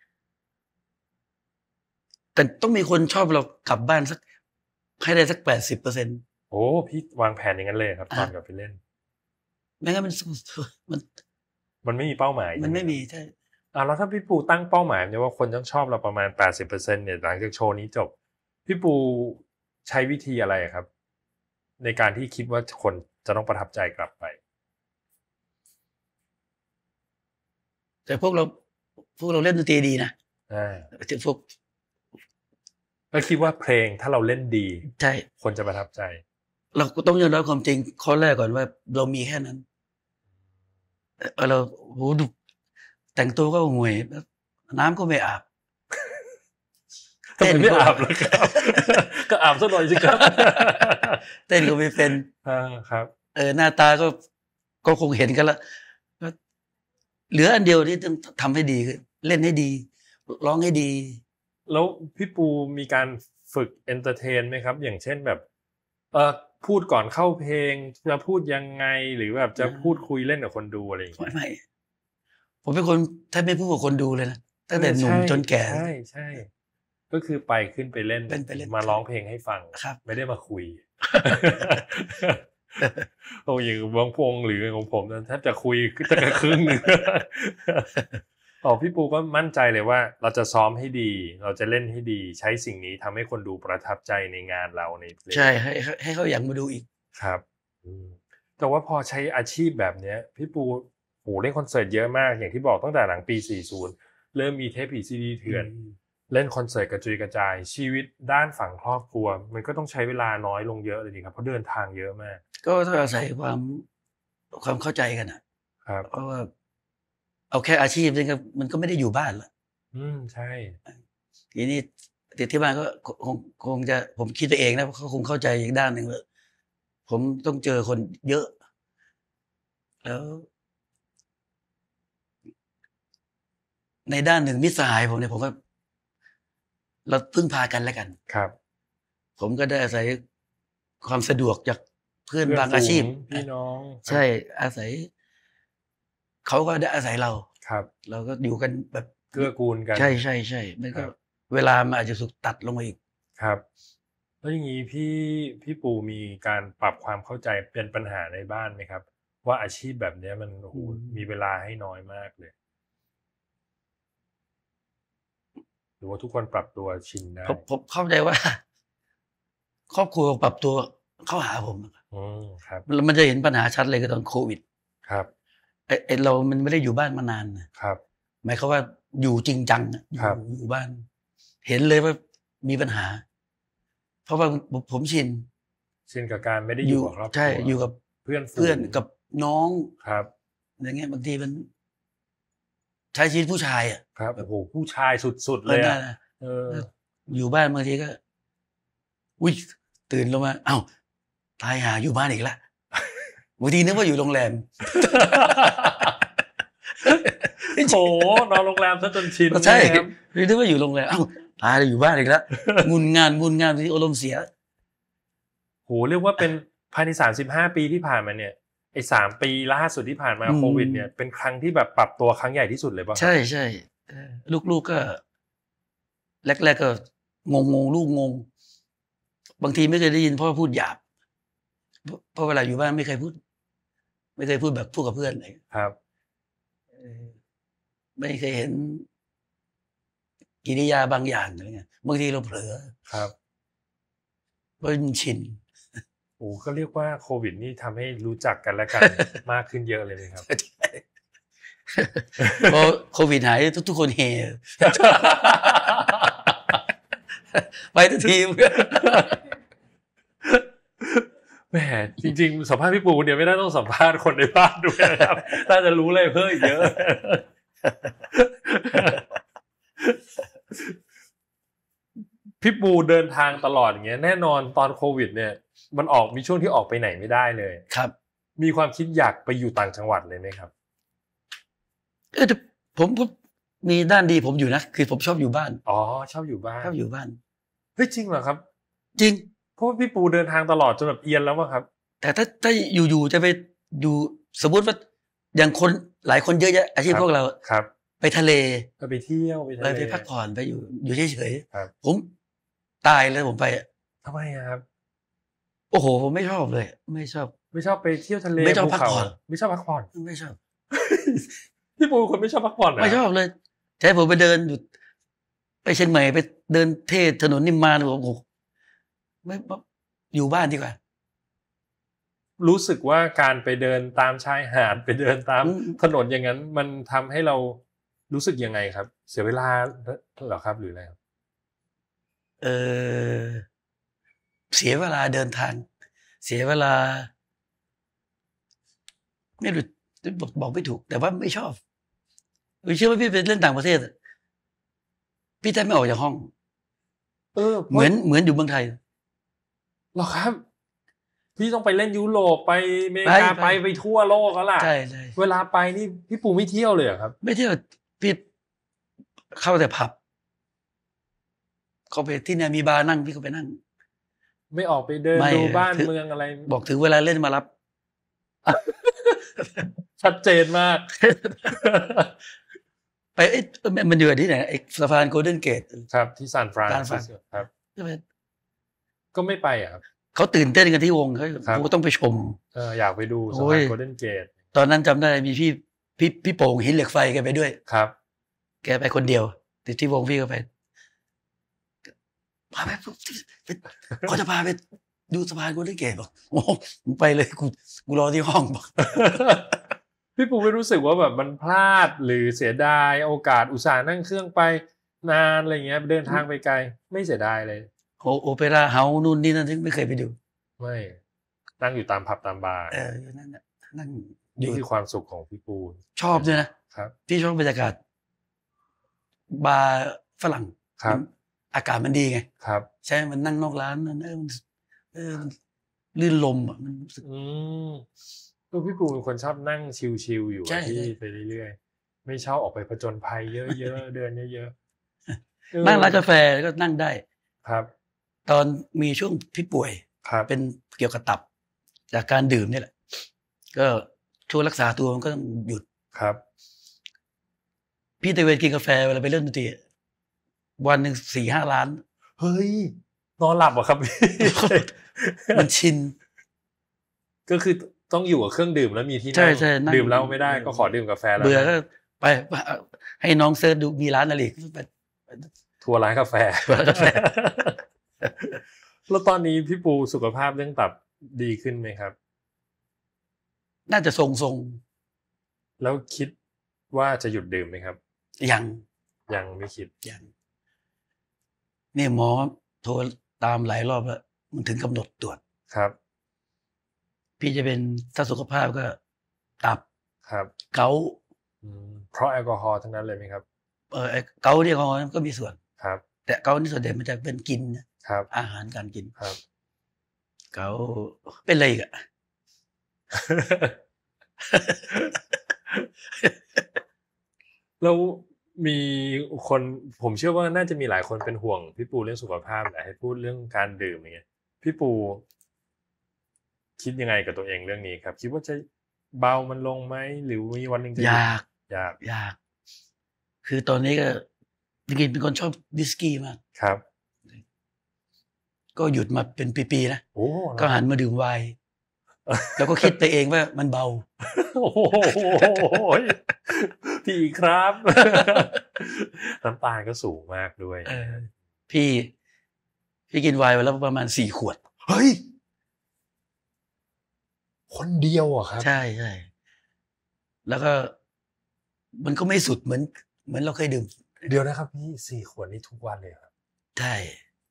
แต่ต้องมีคนชอบเรากลับบ้านสักให้ได้สัก80% โอ้พี่วางแผนอย่างนั้นเลยครับตอนกลับไปเล่นไม่งั้นมันไม่มีเป้าหมายมันไม่มีใช่แล้วถ้าพี่ปูตั้งเป้าหมายเนี่ยว่าคนต้องชอบเราประมาณ 80% เนี่ยหลังจากโชว์นี้จบพี่ปูใช้วิธีอะไรครับในการที่คิดว่าคนจะต้องประทับใจกลับไปแต่พวกเราเล่นดนตรีดีนะพวกก็คิดว่าเพลงถ้าเราเล่นดีใช่คนจะประทับใจเราต้องยอมรับความจริงข้อแรกก่อนว่าเรามีแค่นั้นเราดูแต่งตัวก็ห่วยน้ำก็ไม่อาบทำไมไม่อาบเลยครับก็อาบสักหน่อยสิครับเต้นก็ไม่เป็นครับหน้าตาก็คงเห็นกันแล้วเหลืออันเดียวที่ต้องทำให้ดีคือเล่นให้ดีร้องให้ดีแล้วพี่ปูมีการฝึกเอนเตอร์เทนไหมครับอย่างเช่นแบบพูดก่อนเข้าเพลงจะพูดยังไงหรือแบบจะพูดคุยเล่นกับคนดูอะไรอย่างเงี้ยไม่ผมเป็นคนแทบไม่พูดกับคนดูเลยนะตั้งแต่หนุ่มจนแก่ใช่ก็คือไปขึ้นไปเล่นมาร้องเพลงให้ฟังไม่ได้มาคุยโอ้ยบางพงหรือของผมแทบจะคุยจะกระครึ่งนึงพี่ปูก็มั่นใจเลยว่าเราจะซ้อมให้ดีเราจะเล่นให้ดีใช้สิ่งนี้ทำให้คนดูประทับใจในงานเราในเพลงใช่ให้เขาอยากมาดูอีกครับแต่ว่าพอใช้อาชีพแบบนี้พี่ปูเล่นคอนเสิร์ตเยอะมากอย่างที่บอกตั้งแต่หลังปี40เริ่มมีเทปผีซีดีเถื่อนเล่นคอนเสิร์ตกระจุยกระจายชีวิตด้านฝั่งครอบครัวมันก็ต้องใช้เวลาน้อยลงเยอะเลยดีครับเพราะเดินทางเยอะมากก็ต้องอาศัยความเข้าใจกันครับเพราะว่าเอาแค่อาชีพมันก็ไม่ได้อยู่บ้านละใช่ทีนี้ที่บ้านก็คงจะผมคิดตัวเองนะเขาคงเข้าใจอีกด้านหนึ่งว่าผมต้องเจอคนเยอะแล้วในด้านหนึ่งมิตรสหายผมเนี่ยผมก็เราพึ่งพากันแล้วกันครับผมก็ได้อาศัยความสะดวกจากเพื่อนบางอาชีพพี่น้องใช่อาศัยเขาก็ได้อาศัยเราครับเราก็อยู่กันแบบเกื้อกูลกันใช่มันก็เวลามันอาจจะถูกตัดลงมาอีกครับแล้วอย่างนี้พี่ปูมีการปรับความเข้าใจเป็นปัญหาในบ้านไหมครับว่าอาชีพแบบนี้มันมีเวลาให้น้อยมากเลยหรือว่าทุกคนปรับตัวชินได้ผมเข้าใจว่าครอบครัวปรับตัวเข้าหาผมครับมันจะเห็นปัญหาชัดเลยก็ตอนโควิดครับเรามันไม่ได้อยู่บ้านมานานครับหมายความว่าอยู่จริงจังอยู่บ้านเห็นเลยว่ามีปัญหาเพราะว่าผมชินกับการไม่ได้อยู่กับครอบครัวใช่อยู่กับเพื่อนกับน้องครับอย่างเงี้ยบางทีมันใช้ชีวิตผู้ชายครับโอ้โหผู้ชายสุดๆเลยอยู่บ้านบางทีก็อุ้ยตื่นลงมาอ้าวตายหาอยู่บ้านอีกแล้วบางทีนึกว่าอยู่โรงแรมโอ้นอนโรงแรมซะจนชินใช่นึกว่าอยู่โรงแรมอ้าวตายอยู่บ้านอีกแล้วงุนงานที่อารมณ์เสียเรียกว่าเป็นภายใน35ปีที่ผ่านมาเนี่ยไอ้3ปีล่าสุดที่ผ่านมาโควิดเนี่ยเป็นครั้งที่แบบปรับตัวครั้งใหญ่ที่สุดเลยป่ะใช่ลูกๆก็แรกๆก็งงลูกงงบางทีไม่เคยได้ยินพ่อพูดหยาบเพราะเวลาอยู่บ้านไม่เคยพูดแบบพูดกับเพื่อนเลยครับไม่เคยเห็นกิริยาบางอย่างอะไรเงี้ยบางทีเราเผลอครับเพราะมันชินก็เรียกว่าโควิดนี่ทำให้รู้จักกันและกันมากขึ้นเยอะเลยไหมครับพอโควิดหายทุกคนเฮไปทุกทีแหมจริงๆสัมภาษณ์พี่ปูเนี่ยไม่ได้ต้องสัมภาษณ์คนในบ้านด้วยนะครับน่าจะรู้เลยเพิ่มเยอะพี่ปูเดินทางตลอดอย่างเงี้ยแน่นอนตอนโควิดเนี่ยมันมีช่วงที่ออกไปไหนไม่ได้เลยครับมีความคิดอยากไปอยู่ต่างจังหวัดเลยไหมครับผมมีด้านดีผมอยู่นะคือผมชอบอยู่บ้านชอบอยู่บ้านชอบอยู่บ้านเฮ้ยจริงเหรอครับจริงเพราะว่าพี่ปูเดินทางตลอดจนแบบเอียนแล้วอะครับแต่ถ้าอยู่ๆจะไปอยู่สมมติว่าอย่างคนหลายคนเยอะแยะอาชีพพวกเราครับไปทะเลไปเที่ยวไปทะเลไปพักผ่อนไปอยู่เฉยๆผมตายเลยผมไปทำไมครับโอ้โหผมไม่ชอบเลยไม่ชอบไปเที่ยวทะเลไม่ชอบพักผ่อนไม่ชอบพักผ่อนไม่ชอบพี่ปูคนไม่ชอบพักผ่อนนะไม่ชอบเลยใช่ผมไปเดินอยู่ไปเชียงใหม่ไปเดินเท่ถนนนิมมานผมไม่อยู่บ้านดีกว่ารู้สึกว่าการไปเดินตามชายหาดไปเดินตามถนนอย่างนั้นมันทำให้เรารู้สึกยังไงครับเสียเวลาเหรอครับหรืออะไรครับเสียเวลาเดินทางเสียเวลาไม่รู้บอกไม่ถูกแต่ว่าไม่ชอบเชื่อว่าพี่ไปเล่นต่างประเทศพี่แทบไม่ออกจากห้องเหมือนอยู่เมืองไทยหรอครับพี่ต้องไปเล่นยุโรปไปอเมริกาไปทั่วโลกแล้วล่ะใช่เวลาไปนี่พี่ปูไม่เที่ยวเลยเหรอครับไม่เที่ยวพี่เข้าแต่ผับเขาไปที่ไหนมีบาร์นั่งพี่ก็ไปนั่งไม่ออกไปเดินดูบ้านเมืองอะไรบอกถึงเวลาเล่นมารับชัดเจนมากไปมันอยู่ที่ไหนไอ้สะพานโกลเด้นเกตครับที่ซานฟรานซิสโกครับก็ไม่ไปอ่ะครับเขาตื่นเต้นกันที่วงเขาต้องไปชมอยากไปดูสะพานโกลเด้นเกตตอนนั้นจำได้มีพี่โป่งหินเหล็กไฟแกไปด้วยครับแกไปคนเดียวติดที่วงพี่ก็ไปพาไปเขาจะพาไปดูสะพานโกลเด้นเกตบอกโอ้ไปเลยกูรอที่ห้องบอกพี่ปูไม่รู้สึกว่าแบบมันพลาดหรือเสียดายโอกาสอุตส่าห์นั่งเครื่องไปนานอะไรเงี้ยเดินทางไปไกลไม่เสียดายเลยโอเปร่าเฮาส์นู่นนี่นั่นไม่เคยไปดูไม่นั่งอยู่ตามผับตามบาร์นั่งนี่คือความสุขของพี่ปูชอบด้วยนะครับพี่ชอบบรรยากาศบาร์ฝรั่งครับอากาศมันดีไงครับใช่มันนั่งนอกร้านมันลื่นลมอ่ะมันรู้สึกพี่ปูเป็นคนชอบนั่งชิลๆอยู่ที่ไปเรื่อยๆไม่ชอบออกไปผจญภัยเยอะๆเดินเยอะๆนั่งร้านกาแฟก็นั่งได้ครับตอนมีช่วงพี่ป่วยเป็นเกี่ยวกับตับจากการดื่มนี่แหละก็ช่วงรักษาตัวมันก็ต้องหยุดครับพี่ตะเวนกินกาแฟเวลาไปเล่นดนตรีวันหนึ่ง 4-5 ล้านเฮ้ยนอนหลับอ่ะครับพี่มันชินก็คือต้องอยู่กับเครื่องดื่มแล้วมีที่นั่งดื่มเหล้าไม่ได้ก็ขอดื่มกาแฟแล้วเบื่อก็ไปให้น้องเซิร์ชดูมีร้านอะไรไปทัวร์ร้านกาแฟแล้วตอนนี้พี่ปูสุขภาพเรื่องตับดีขึ้นไหมครับน่าจะทรงๆแล้วคิดว่าจะหยุดดื่มไหมครับยังไม่คิดยังนี่หมอโทรตามหลายรอบแล้วมันถึงกำหนดตรวจครับพี่จะเป็นถ้าสุขภาพก็ตับครับเกาต์เพราะแอลกอฮอล์ทั้งนั้นเลยไหมครับเกาต์ที่แอลกอฮอล์ก็มีส่วนครับแต่เกาต์นี่ส่วนใหญ่มันจะเป็นกินนะครับอาหารการกินครับเกาต์เป็นอะไรอีกอะแล้วมีคนผมเชื่อว่าน่าจะมีหลายคนเป็นห่วงพี่ปูเรื่องสุขภาพแหละให้พูดเรื่องการดื่มอย่างเงี้ยพี่ปูคิดยังไงกับตัวเองเรื่องนี้ครับคิดว่าจะเบามันลงไหมหรือมีวันหนึ่งจะอยากคือตอนนี้ก็จริงๆเป็นคนชอบวิสกี้มากครับก็หยุดมาเป็นปีๆนะก็หันมาดื่มไวน์แล้วก็คิดไปเองว่ามันเบาโอ้โหพี่ครับน้ำตาลก็สูงมากด้วยพี่กินไวน์ไปแล้วประมาณ4 ขวดเฮ้ยคนเดียวอ่ะครับใช่แล้วก็มันก็ไม่สุดเหมือนเราเคยดื่มเดียวนะครับพี่4 ขวดนี่ทุกวันเลยครับใช่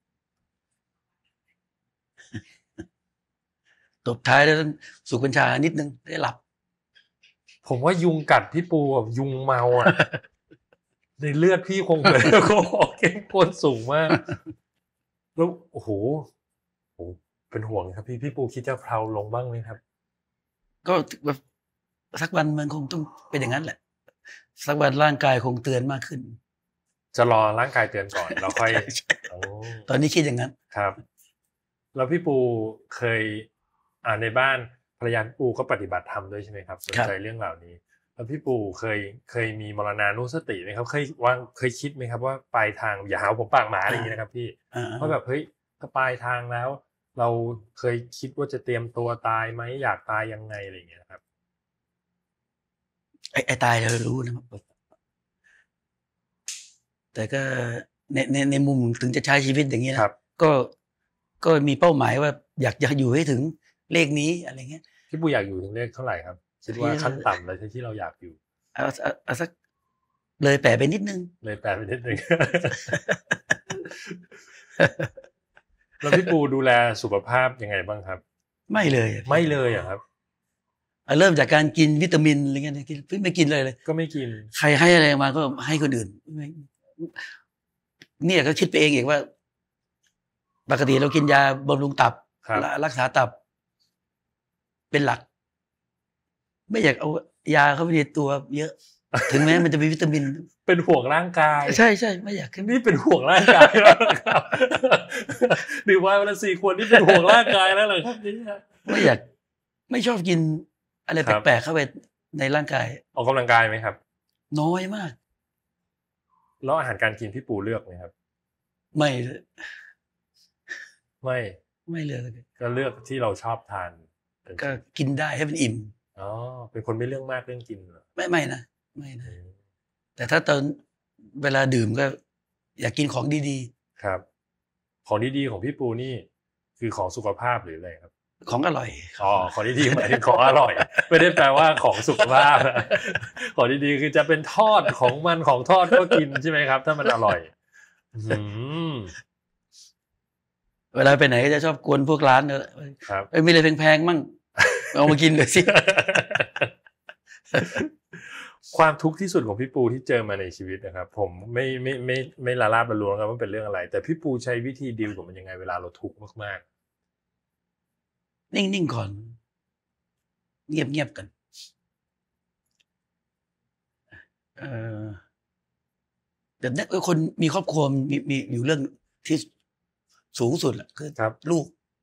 ตบท้ายแล้วต้องสูบกัญชานิดนึงได้หลับผมว่ายุงกัดพี่ปูแบบยุงเมาอ่ะในเลือดพี่คงเลยแล้วก็เข้มข้นสูงมากแล้วโอ้โหเป็นห่วงครับพี่ปูคิดจะเพลาลงบ้างไหมครับก็สักวันมันคงต้องเป็นอย่างนั้นแหละสักวันร่างกายคงเตือนมากขึ้นจะรอร่างกายเตือนก่อนแล้วค่อยตอนนี้คิดอย่างนั้นครับแล้วพี่ปูเคยในบ้านภรรยาพี่ปูก็ปฏิบัติธรรมด้วยใช่ไหมครับสนใจเรื่องเหล่านี้แล้วพี่ปูเคยมีมรณานุสติไหมครับเคยคิดไหมครับว่าปลายทางอย่าหาผมปากหมาอะไรอย่างนี้นะครับพี่เพราะแบบเฮ้ยถ้าปลายทางแล้วเราเคยคิดว่าจะเตรียมตัวตายไหมอยากตายยังไงอะไรอย่างเงี้ยครับไอ้ตายเรารู้นะครับแต่ก็ในมุมถึงจะใช้ชีวิตอย่างนี้นะก็มีเป้าหมายว่าอยากจะอยู่ให้ถึงเลขนี้อะไรเงี้ยพี่ปูอยากอยู่ถึงเลขเท่าไหร่ครับคิดว่าขั้นต่ำเลยที่เราอยากอยู่เอาสักเลยแปะไปนิดนึงแล้วพี่ปูดูแลสุขภาพยังไงบ้างครับไม่เลยครับเริ่มจากการกินวิตามินอะไรเงี้ยไม่กินเลยก็ไม่กินใครให้อะไรมาก็ให้คนอื่นเนี่ยก็คิดไปเองอีกว่าปกติเรากินยาบำรุงตับรักษาตับเป็นหลักไม่อยากเอายาเข้าไปในตัวเยอะถึงแม้มันจะมีวิตามินเป็นห่วงร่างกายใช่ไม่อยากนี่เป็นห่วงร่างกายแล้วครับดื่มไวน์วันละ4 ขวดนี่เป็นห่วงร่างกายแล้วเหรอครับนี่ไม่ชอบกินอะไรแปลกๆเข้าไปในร่างกายออกกำลังกายไหมครับน้อยมากแล้วอาหารการกินพี่ปูเลือกไหมครับไม่เลยก็เลือกที่เราชอบทานก็กินได้ให้มันอิ่มเป็นคนไม่เรื่องมากเรื่องกินเหรอไม่นะแต่ถ้าตอนเวลาดื่มก็อยากกินของดีๆครับของดีๆของพี่ปูนี่คือของสุขภาพหรืออะไรครับของอร่อยของดีๆหมายถึงของอร่อยไม่ได้แปลว่าของสุขภาพของดีๆคือจะเป็นทอดของมันของทอดก็กินใช่ไหมครับถ้ามันอร่อยเวลาไปไหนก็จะชอบกวนพวกร้านครับมีอะไรแพงๆมั่งเอามากินเลยสิความทุกข์ที่สุดของพี่ปูที่เจอมาในชีวิตนะครับผมไม่ละลาบละลวงครับว่าเป็นเรื่องอะไรแต่พี่ปูใช้วิธีดีลกับมันยังไงเวลาเราทุกข์มากๆนิ่งๆก่อนเงียบๆกันแต่เนี่ยคนมีครอบครัวมีอยู่เรื่องที่สูงสุดแหละคือลูก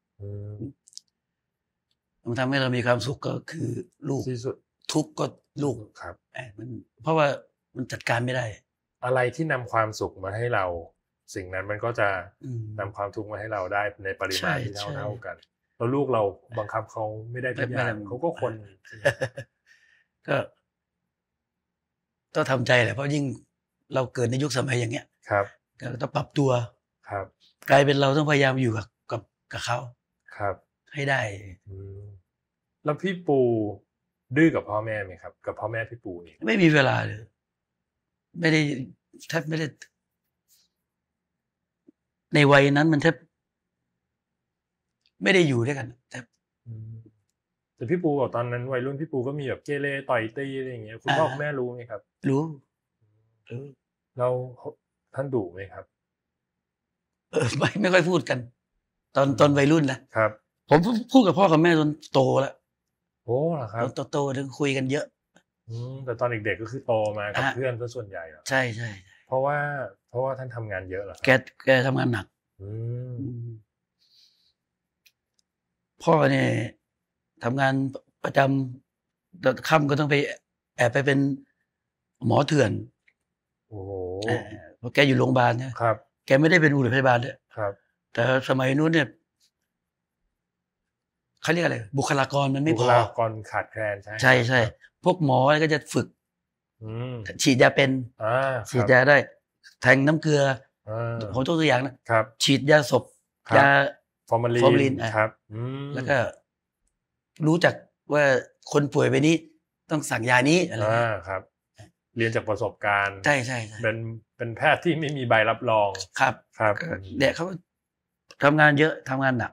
มันทำให้เรามีความสุขก็คือลูกที่สุดทุกข์ก็ลูกครับมันเพราะว่ามันจัดการไม่ได้อะไรที่นำความสุขมาให้เราสิ่งนั้นมันก็จะนำความทุกข์มาให้เราได้ในปริมาณที่เท่ากันแล้วลูกเราบังคับเขาไม่ได้ทุกอย่างเขาก็คนก็ทำใจแหละเพราะยิ่งเราเกิดในยุคสมัยอย่างเงี้ยครับก็ต้องปรับตัวครับกลายเป็นเราต้องพยายามอยู่กับเขาครับให้ได้แล้วพี่ปูดื้อกับพ่อแม่ไหมครับกับพ่อแม่พี่ปูนี่ไม่มีเวลาเลยไม่ได้แทบไม่ได้ในวัยนั้นมันแทบไม่ได้อยู่ด้วยกันแต่พี่ปูบอกตอนนั้นวัยรุ่นพี่ปูก็มีแบบเกเรต่อยตีอะไรอย่างเงี้ยคุณพ่อคุณแม่รู้ไหมครับรู้แล้วท่านดุไหมครับไม่ค่อยพูดกันตอนวัยรุ่นนะครับผมพูดกับพ่อกับแม่จนโตแล้วโอ้เหรอครับโตถึงคุยกันเยอะแต่ตอนเด็กๆก็คือโตมากับเพื่อนซะส่วนใหญ่เหรอใช่เพราะว่าท่านทำงานเยอะเหรอแกทำงานหนักพ่อเนี่ยทำงานประจำค่ำก็ต้องไปแอบไปเป็นหมอเถื่อนโอ้โหเพราะแกอยู่โรงพยาบาลเนี่ยครับแกไม่ได้เป็นบุรุษพยาบาลด้วยครับแต่สมัยนู้นเนี่ยเขาเรียกอะไรบุคลากรมันไม่พอบุคลากรขาดแคลนใช่พวกหมอก็จะฝึกฉีดยาเป็นฉีดยาได้แทงน้ำเกลือผมตัวอย่างนะครับฉีดยาศพยาฟอร์มาลีนครับแล้วก็รู้จักว่าคนป่วยไปนี้ต้องสั่งยานี้อะไรครับเรียนจากประสบการณ์ใช่เป็นแพทย์ที่ไม่มีใบรับรองครับเด็กเขาทำงานเยอะทำงานหนัก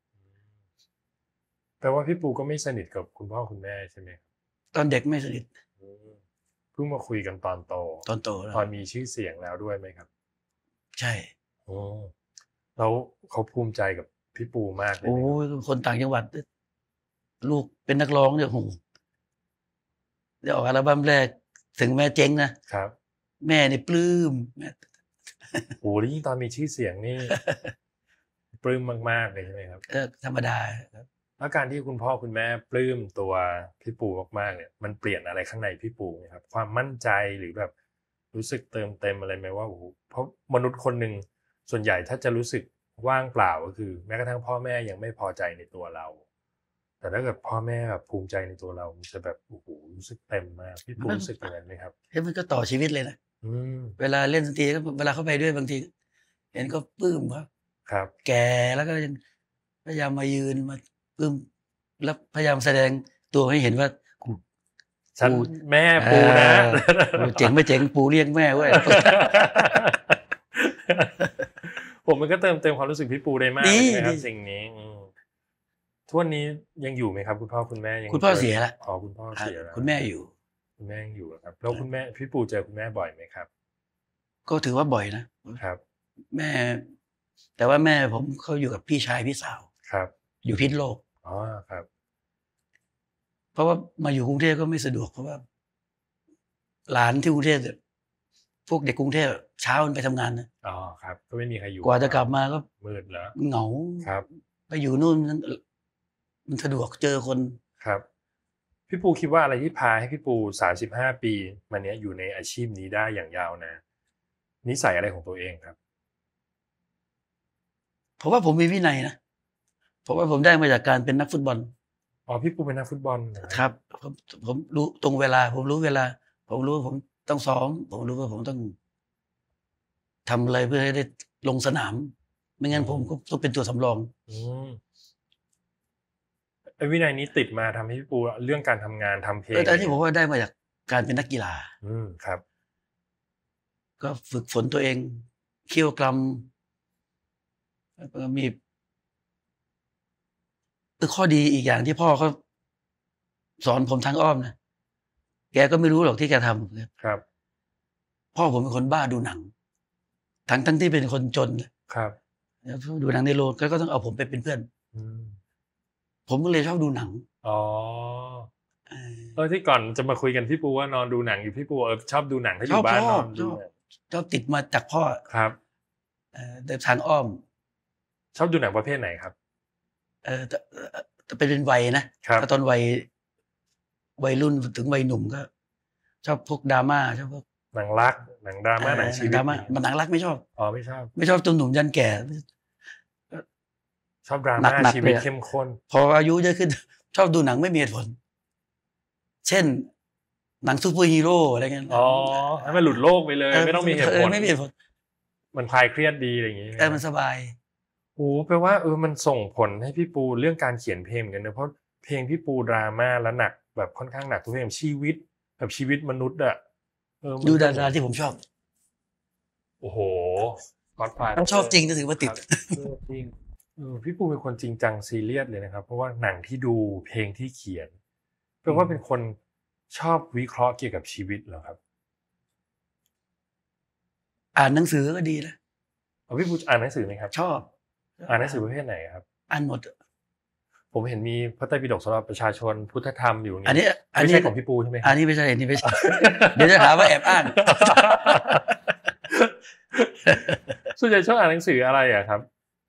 แปลว่าพี่ปูก็ไม่สนิทกับคุณพ่อคุณแม่ใช่ไหมตอนเด็กไม่สนิทเพิ่งมาคุยกันตอนโตตอนมีชื่อเสียงแล้วด้วยไหมครับใช่แล้วเขาภูมิใจกับพี่ปูมากเลยโอ้คนต่างจังหวัดลูกเป็นนักร้องเนี่ยโหเดี๋ยวออกอัลบั้มแรกถึงแม่เจ๊งนะครับแม่นี่ปลื้มโอ้ยิ่งตอนมีชื่อเสียงนี่ปลื้มมากๆเลยใช่ไหมครับธรรมดาครับแล้วการที่คุณพ่อคุณแม่ปลื้มตัวพี่ปูมากๆเนี่ยมันเปลี่ยนอะไรข้างในพี่ปูไหมครับความมั่นใจหรือแบบรู้สึกเติมเต็มอะไรไหมว่าโอ้โหเพราะมนุษย์คนหนึ่งส่วนใหญ่ถ้าจะรู้สึกว่างเปล่าก็คือแม้กระทั่งพ่อแม่ยังไม่พอใจในตัวเราแต่ถ้าเกิดพ่อแม่แบบภูมิใจในตัวเรามันจะแบบโอ้โหรู้สึกเต็มมากพี่ปูรู้สึกอย่างนั้นไหมครับมันก็ต่อชีวิตเลยนะเวลาเล่นดนตรีก็เวลาเข้าไปด้วยบางทีเห็นก็ปลื้มครับแก่แล้วก็ยังพยายามมายืนมาปลื้มแล้วพยายามแสดงตัวให้เห็นว่าฉันแม่ปูนะเจ๋งไม่เจ๋งปูเรียกแม่เว้ยผมมันก็เติมความรู้สึกพี่ปูได้มากนะครับสิ่งนี้ทุกวันนี้ยังอยู่ไหมครับคุณพ่อคุณแม่ยังคุณพ่อเสียแล้วคุณพ่อเสียแล้วคุณแม่อยู่คุณแม่ยังอยู่ครับแล้วคุณแม่พี่ปูเจอคุณแม่บ่อยไหมครับก็ถือว่าบ่อยนะครับแม่แต่ว่าแม่ผมเขาอยู่กับพี่ชายพี่สาวครับอยู่พิษโลกครับเพราะว่ามาอยู่กรุงเทพก็ไม่สะดวกเพราะว่าหลานที่กรุงเทพพวกเด็กกรุงเทพเช้าไปทำงานนะครับก็ไม่มีใครอยู่กว่าจะกลับมาก็มืดแล้วเหงาครับไปอยู่นู่นมันสะดวกเจอคนครับพี่ปูคิดว่าอะไรที่พาให้พี่ปู35 ปีมาเนี้ยอยู่ในอาชีพนี้ได้อย่างยาวนะนิสัยอะไรของตัวเองครับเพราะว่าผมมีวินัยนะเพราะว่าผมได้มาจากการเป็นนักฟุตบอลพี่ปูเป็นนักฟุตบอลครับผมรู้ตรงเวลาผมรู้เวลาผมรู้ว่าผมต้องซ้อมผมรู้ว่าผมต้องทำอะไรเพื่อให้ได้ลงสนามไม่งั้นผมก็ต้องเป็นตัวสำรองวินัยนี้ติดมาทำให้พี่ปูเรื่องการทำงานทำเพลงแต่ที่ผมว่าได้มาจากการเป็นนักกีฬาครับก็ฝึกฝนตัวเองเคี่ยวกรำมีข้อดีอีกอย่างที่พ่อเขาสอนผมทางอ้อมนะแกก็ไม่รู้หรอกที่แกทำครับพ่อผมเป็นคนบ้าดูหนังทั้งที่เป็นคนจนครับดูหนังในโรงก็ต้องเอาผมไปเป็นเพื่อนผมก็เลยชอบดูหนังที่ก่อนจะมาคุยกันพี่ปูว่านอนดูหนังอยู่พี่ปูชอบดูหนังถ้าอยู่บ้านนอนดูชอบติดมาจากพ่อครับแต่ทางอ้อมชอบดูหนังประเภทไหนครับแต่เป็นวัยนะถ้าตอนวัยรุ่นถึงวัยหนุ่มก็ชอบพวกดราม่าชอบพวกหนังรักหนังดราม่าหนังชีวิตดราม่าหนังรักไม่ชอบไม่ชอบตัวหนุ่มยันแก่ชอบดราม่าชีวิตเข้มข้นพออายุเยอะขึ้นชอบดูหนังไม่มีเหตุผลเช่นหนังซูเปอร์ฮีโร่อะไรเงี้ยให้มันหลุดโลกไปเลยไม่ต้องมีเหตุผลไม่มีเหตุผลมันคลายเครียดดีอะไรอย่างงี้มันสบายแปลว่ามันส่งผลให้พี่ปูเรื่องการเขียนเพลงเหมือนกันนะเพราะเพลงพี่ปูดราม่าแล้วหนักแบบค่อนข้างหนักทุกเพลงชีวิตแบบชีวิตมนุษย์อ่ะดูดาราที่ผมชอบโอ้โหก็อดฟาดชอบจริงก็ถือว่าติดจริงพี่ปูเป็นคนจริงจังซีเรียสเลยนะครับเพราะว่าหนังที่ดูเพลงที่เขียนแปลว่าเป็นคนชอบวิเคราะห์เกี่ยวกับชีวิตเหรอครับอ่านหนังสือก็ดีนะพี่ปูอ่านหนังสือไหมครับชอบอ่านหนังสือประเภทไหนครับอ่านหมดผมเห็นมีพระไตรปิฎกสำหรับประชาชนพุทธธรรมอยู่นี่อันนี้ของพี่ปูใช่ไหมอันนี้ไม่ใช่เดี๋ยวจะหาว่าแอบอ้างส่วนใหญ่ชอบอ่านหนังสืออะไรอ่ะครับ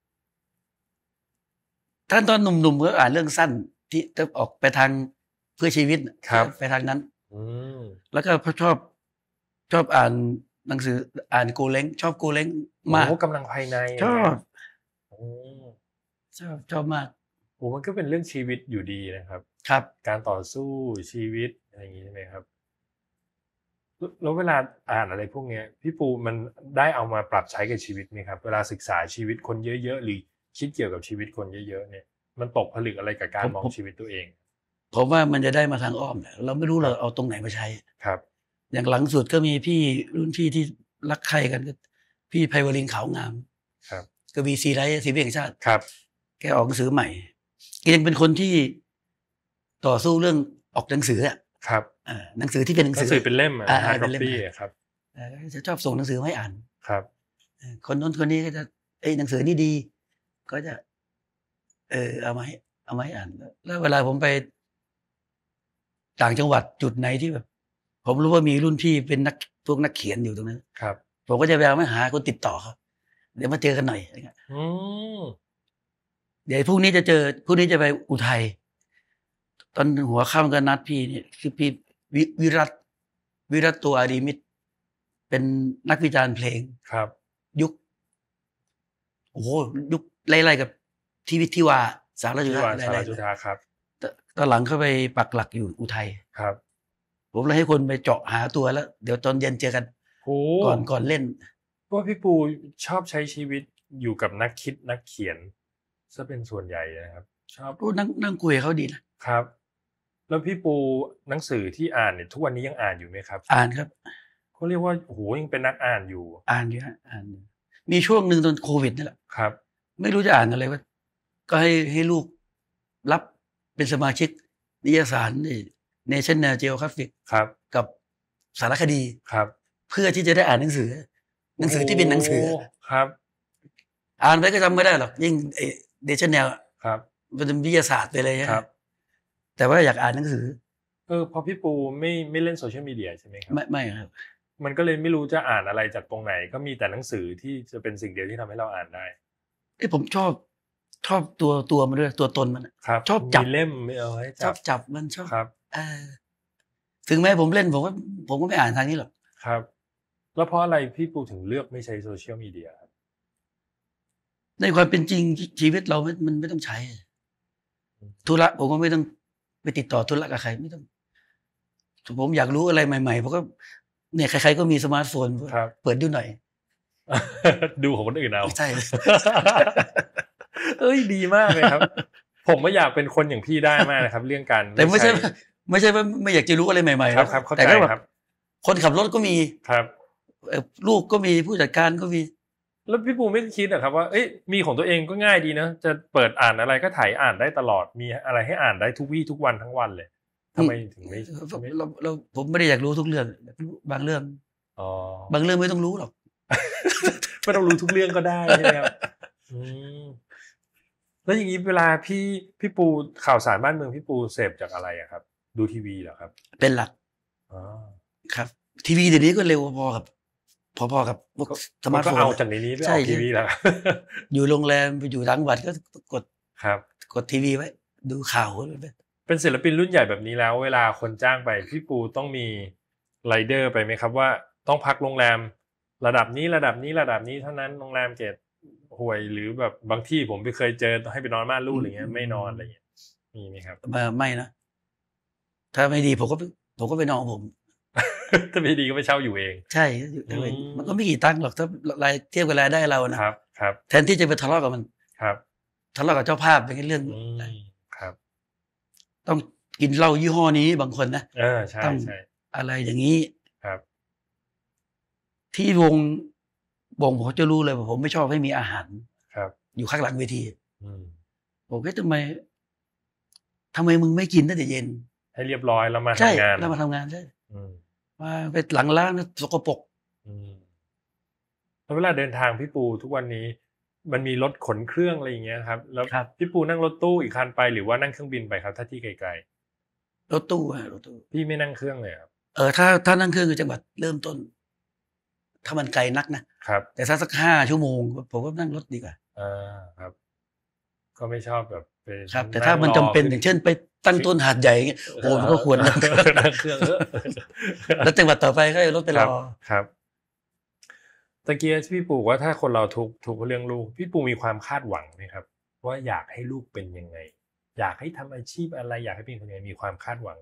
ท่านตอนหนุ่มๆก็อ่านเรื่องสั้นที่จะออกไปทางเพื่อชีวิตไปทางนั้นแล้วก็ชอบอ่านหนังสืออ่านโกเล้งชอบโกเล้งมากกำลังภายในชอบมากมันก็เป็นเรื่องชีวิตอยู่ดีนะครับครับการต่อสู้ชีวิตอะไรอย่างนี้ใช่ไหมครับแล้วเวลาอ่านอะไรพวกนี้พี่ปูมันได้เอามาปรับใช้กับชีวิตไหมครับเวลาศึกษาชีวิตคนเยอะๆหรือคิดเกี่ยวกับชีวิตคนเยอะๆเนี่ยมันตกผลึกอะไรกับการมองชีวิตตัวเองผมว่ามันจะได้มาทางอ้อมเราไม่รู้เราเอาตรงไหนมาใช้ครับอย่างหลังสุดก็มีพี่รุ่นพี่ที่รักใครกันก็พี่ไพวรินทร์ขาวงามครับกวีซีไรท์ศิลปินแห่งชาติครับแกออกหนังสือใหม่แกยังเป็นคนที่ต่อสู้เรื่องออกหนังสือครับหนังสือที่เป็นหนังสือเป็นเล่มฮาร์ดคอปปี้ครับจะชอบส่งหนังสือให้อ่านครับคนนู้นคนนี้ก็จะหนังสือนี่ดีก็จะเอามาให้อ่านแล้วเวลาผมไปต่างจังหวัดจุดไหนที่แบบผมรู้ว่ามีรุ่นพี่เป็นพวกนักเขียนอยู่ตรงนั้นครับผมก็จะไปหาคนติดต่อครับเดี๋ยวมาเจอกันหน่อยอะไรเงี้ยดี๋ยวพรุ่งนี้จะเจอพรุ่งนี้จะไปอุทัยตอนหัวค่ำก็นัดพี่เนี่ยคือพี่วิรัตตัวอารีมิตรเป็นนักวิจารณ์เพลงครับยุคโอ้โหยุคไล่ๆกับที่ว่าสารจุฬาครับตอนหลังเขาไปปักหลักอยู่อุทัยครับผมเลยให้คนไปเจาะหาตัวแล้วเดี๋ยวตอนเย็นเจอกันก่อนเล่นเพราะพี่ปูชอบใช้ชีวิตอยู่กับนักคิดนักเขียนซะเป็นส่วนใหญ่นะครับชอบนั่งคุยเขาดีนะครับแล้วพี่ปูหนังสือที่อ่านเนี่ยทุกวันนี้ยังอ่านอยู่ไหมครับอ่านครับเขาเรียกว่าโอ้โหยังเป็นนักอ่านอยู่อ่านอยู่ฮะอ่านมีช่วงหนึ่งตอนโควิดนี่แหละครับไม่รู้จะอ่านอะไรก็ให้ลูกรับเป็นสมาชิกนิยสารNational Geographic ครับกับสารคดีครับเพื่อที่จะได้อ่านหนังสือที่เป็นหนังสือครับอ่านไปก็จำไม่ได้หรอกยิ่งNational ครับเป็นวิทยาศาสตร์ไปเลยครับแต่ว่าอยากอ่านหนังสือพอพี่ปูไม่เล่นโซเชียลมีเดียใช่ไหมครับไม่ครับมันก็เลยไม่รู้จะอ่านอะไรจากตรงไหนก็มีแต่หนังสือที่จะเป็นสิ่งเดียวที่ทำให้เราอ่านได้ผมชอบตัวมันด้วยตัวตนมันชอบจับเล่มไม่เอาให้จับมันชอบครับถึงแม้ผมเล่นผมก็ไม่อ่านทางนี้หรอกครับแล้วเพราะอะไรพี่ปูถึงเลือกไม่ใช้โซเชียลมีเดียครับในความเป็นจริงชีวิตเรามันไม่ต้องใช้ธุระผมก็ไม่ต้องไปติดต่อธุระกับใครไม่ต้องผมอยากรู้อะไรใหม่ๆผมก็เนี่ยใครๆก็มีสมาร์ทโฟนเปิดดูหน่อยดูของคนอื่นเอาใช่ดีมากเลยครับผมก็อยากเป็นคนอย่างพี่ได้มากนะครับเรื่องการแต่ไม่ใช่ว่าไม่อยากจะรู้อะไรใหม่ๆครับแต่ก็แบบคนขับรถก็มีครับลูกก็มีผู้จัดการก็มีแล้วพี่ปูไม่คิดหรอครับว่ามีของตัวเองก็ง่ายดีนะจะเปิดอ่านอะไรก็ถ่ายอ่านได้ตลอดมีอะไรให้อ่านได้ทุกวี่ทุกวันทั้งวันเลยทำไมถึงไม่เราผมไม่ได้อยากรู้ทุกเรื่องบางเรื่องบางเรื่องไม่ต้องรู้หรอกไม่ต้องรู้ทุกเรื่องก็ได้ใช่ไหมครับแล้วอย่างนี้เวลาพี่ปูข่าวสารบ้านเมืองพี่ปูเสพจากอะไรอะครับดูทีวีเหรอครับเป็นหลักครับทีวีเดี๋ยวนี้ก็เร็วพอกับพอกับพวกสมาร์ทโฟนเอาจากในนี้ไปออกทีวีแล้วอยู่โรงแรมไปอยู่ต่างจังหวัดก็กดทีวีไว้ดูข่าวเป็นศิลปินรุ่นใหญ่แบบนี้แล้วเวลาคนจ้างไปพี่ปูต้องมีไรเดอร์ไปไหมครับว่าต้องพักโรงแรมระดับนี้ระดับนี้เท่านั้นโรงแรมเกรดห่วยหรือแบบบางที่ผมไปเคยเจอให้ไปนอนม่านรูดอะไรเงี้ยไม่นอนอะไรเงี้ยมีไหมครับไม่นะถ้าไม่ดีผมก็ไปนอนผมถ้าไม่ดีก็ไปเช่าอยู่เองใช่อยู่เองมันก็ไม่กี่ตังค์หรอกถ้ารายเทียบกับรายได้เรานะครับแทนที่จะไปทะเลาะกับมันครับทะเลาะกับเจ้าภาพเป็นเรื่องครับต้องกินเหล้ายี่ห้อนี้บางคนนะใช่อะไรอย่างนี้ครับที่วงผมจะรู้เลยว่าผมไม่ชอบให้มีอาหารครับอยู่ข้างหลังเวทีผมก็ทำไมมึงไม่กินตั้งแต่เย็นให้เรียบร้อยแล้วมาทำงานใช่มาไปหลังร้านสกปรกแล้วเวลาเดินทางพี่ปูทุกวันนี้มันมีรถขนเครื่องอะไรอย่างเงี้ยครับแล้วพี่ปูนั่งรถตู้อีกคันไปหรือว่านั่งเครื่องบินไปครับถ้าที่ไกลๆรถตู้พี่ไม่นั่งเครื่องเลยครับถ้านั่งเครื่องคือจังหวัดเริ่มต้นถ้ามันไกลนักนะครับแต่ถ้าสัก5 ชั่วโมงผมก็นั่งรถดีกว่าครับก็ไม่ชอบแบบไปครับแต่ถ้ามันจำเป็นอย่างเช่นไปตั้งต้นหาดใหญ่โอ้มันก็ควรนั่งเครื่องแล้วจังหวัดต่อไปก็รถไปรอครับตะเกียพี่ปูว่าถ้าคนเราทุกเรื่องลูกพี่ปูมีความคาดหวังไหมครับว่าอยากให้ลูกเป็นยังไงอยากให้ทำอาชีพอะไรอยากให้เป็นคนยังไงมีความคาดหวัง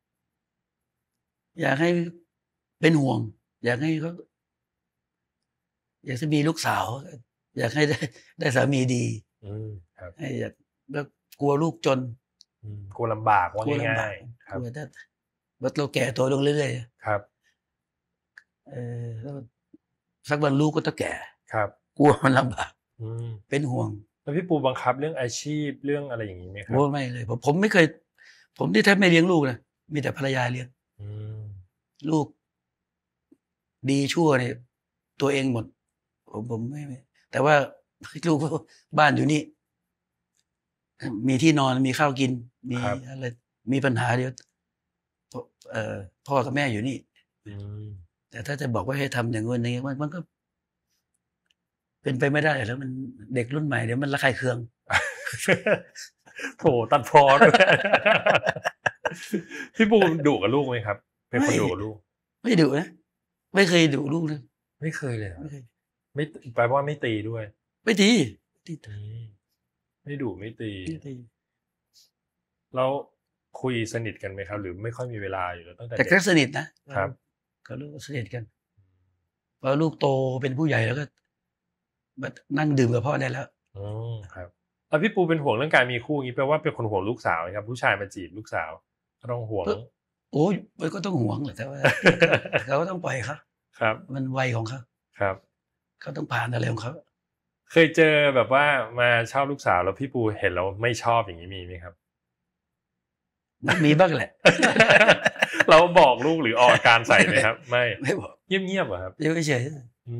อยากให้เป็นห่วงอยากให้เขาอยากจะมีลูกสาวอยากให้ได้สามีดีครับอยากแล้วกลัวลูกจนกลัวลำบากว่าง่ายๆครับเราแก่ตัวลงเรื่อยๆครับแล้วสักวันลูกก็ต้องแก่ครับกลัวมันลำบากเป็นห่วงแล้วพี่ปูบังคับเรื่องอาชีพเรื่องอะไรอย่างนี้ไหมครับไม่เลยผมไม่เคยผมที่แทบไม่เลี้ยงลูกนะมีแต่ภรรยาเลี้ยงลูกดีชั่วเนี่ยตัวเองหมดผมไม่แต่ว่าลูกบ้านอยู่นี่มีที่นอนมีข้าวกินมีอะไรมีปัญหาเดียวพ่อกับแม่อยู่นี่แต่ถ้าจะบอกว่าให้ทำอย่างนู้นอย่างนี้มันก็เป็นไปไม่ได้แล้วมันเด็กรุ่นใหม่เดี๋ยวมันระคายเคืองโถตัดพอด้วยพี่ปูดุกับลูกไหมครับเป็นคนดุกับลูกไม่ดุนะไม่เคยดุลูกนะไม่เคยเลยไม่เคยไม่แปลว่าไม่ตีด้วยไม่ตีไม่ดุไม่ตีแล้วคุยสนิทกันไหมครับหรือไม่ค่อยมีเวลาอยู่แล้วตั้งแต่แต่ก็สนิทนะครับก็ลูกสนิทกันพอลูกโตเป็นผู้ใหญ่แล้วก็นั่งดื่มกับพ่อได้แล้วครับแล้วพี่ปูเป็นห่วงเรื่องการมีคู่งี้แปลว่าเป็นคนห่วงลูกสาวครับผู้ชายมาจีบลูกสาวก็ต้องห่วงโอ้ยก็ต้องห่วงแหละแต่ว่าเขาก็ต้องปล่อยเขาครับมันวัยของเขาครับเขาต้องผ่านอะไรของเขาเคยเจอแบบว่ามาชอบลูกสาวแล้วพี่ปูเห็นแล้วไม่ชอบอย่างนี้มีไหมครับมีบ้างแหละเราบอกลูกหรือออกการใส่ไหมครับไม่บอกเงียบๆเหรอครับเฉย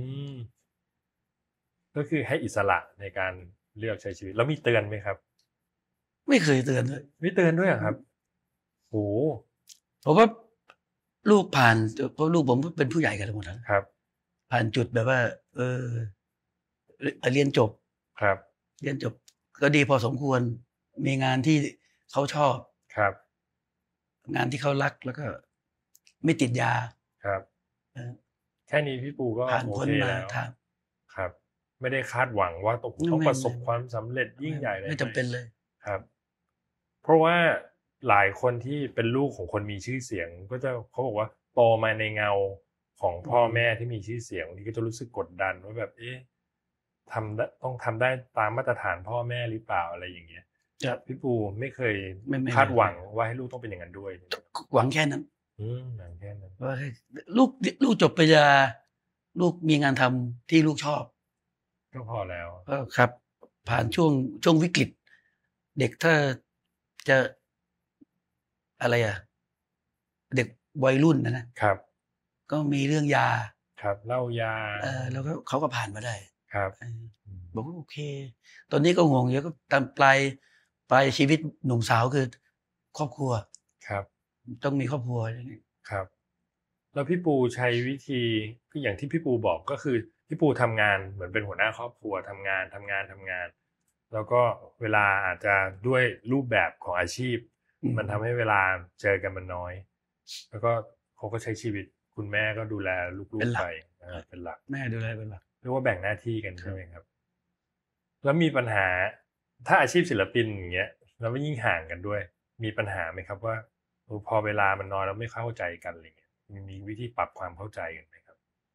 ก็คือให้อิสระในการเลือกใช้ชีวิตแล้วมีเตือนไหมครับไม่เคยเตือนด้วยไม่เตือนด้วยครับโอ้เพราะว่าลูกผ่านเพราะลูกผมเป็นผู้ใหญ่กันหมดแล้วครับผ่านจุดแบบว่าเรียนจบครับเรียนจบก็ดีพอสมควรมีงานที่เขาชอบครับงานที่เขารักแล้วก็ไม่ติดยาครับแค่นี้พี่ปูก็ผ่านพ้นมาครับไม่ได้คาดหวังว่าต้องประสบความสำเร็จยิ่งใหญ่เลยไม่จำเป็นเลยครับเพราะว่าหลายคนที่เป็นลูกของคนมีชื่อเสียงก็จะเขาบอกว่าโตมาในเงาของพ่อแม่ที่มีชื่อเสียงบางทีก็จะรู้สึกกดดันว่าแบบต้องทำได้ตามมาตรฐานพ่อแม่หรือเปล่าอะไรอย่างเงี้ยพี่ปูไม่เคยคาดหวังว่าให้ลูกต้องเป็นอย่างนั้นด้วยหวังแค่นั้นหวังแค่นั้นว่าลูกจบปริญญาลูกมีงานทำที่ลูกชอบก็พอแล้วก็ครับผ่านช่วงวิกฤตเด็กถ้าจะอะไรเด็กวัยรุ่นนะครับก็มีเรื่องยาครับเล่ายาแล้วก็เขาก็ผ่านมาได้ครับบอกว่าโอเคตอนนี้ก็ห่วงเยอะก็ตามปลายชีวิตหนุ่มสาวคือครอบครัวครับต้องมีครอบครัวครับแล้วพี่ปูใช้วิธีคืออย่างที่พี่ปูบอกก็คือพี่ปูทำงานเหมือนเป็นหัวหน้าครอบครัวทำงานแล้วก็เวลาอาจจะด้วยรูปแบบของอาชีพมันทำให้เวลาเจอกันมันน้อยแล้วก็เขาก็ใช้ชีวิตคุณแม่ก็ดูแลลูกๆไปเป็นหลักแม่ดูแลเป็นหลักเรียกว่าแบ่งหน้าที่กันใช่ไหมครับแล้วมีปัญหาถ้าอาชีพศิลปินอย่างเงี้ยแล้วยิ่งห่างกันด้วยมีปัญหาไหมครับว่าพอเวลามันน้อยแล้วไม่เข้าใจกันอะไรเงี้ยมีวิธีปรับความเข้าใจกันไหมครับ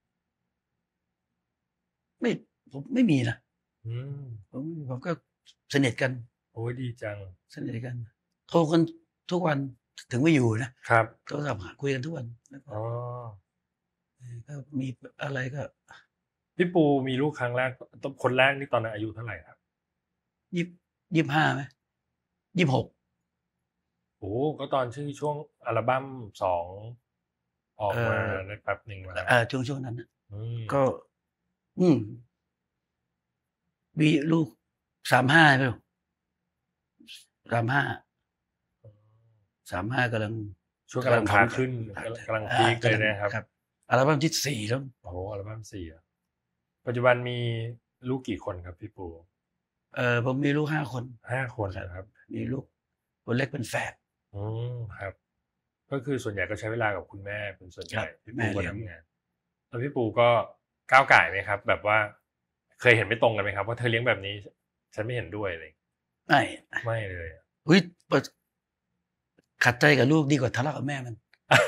ผมไม่มีนะผมก็สนิทกันโอ้ยดีจังสนิทกันโทรกันทุกวันถึงไม่อยู่นะครับโทรศัพท์คุยกันทุกวันก็มีอะไรก็พี่ปูมีลูกครั้งแรกคนแรกนี่ตอนนั้นอายุเท่าไหร่ครับ 25ไหม26 โอ้ก็ตอนช่วงอัลบั้ม2ออกมาได้แป๊บนึงแล้วช่วงนั้นก็มีลูก35ไปหรอ35กำลังช่วงกำลังขาขึ้นกำลังพีคเลยนะครับอัลบั้มที่4แล้วโอ้โหอัลบั้ม4ปัจจุบันมีลูกกี่คนครับพี่ปูผมมีลูก5 คนนะครับมีลูกคนเล็กเป็นแฝดครับก็คือส่วนใหญ่ก็ใช้เวลากับคุณแม่เป็นส่วนใหญ่พี่ปูก็ทำงานแล้วพี่ปูก็ก้าวก่ายไหมครับแบบว่าเคยเห็นไม่ตรงกันไหมครับว่าเธอเลี้ยงแบบนี้ฉันไม่เห็นด้วยเลยไม่เลยขัดใจกับลูกดีกว่าทะเลาะกับแม่มัน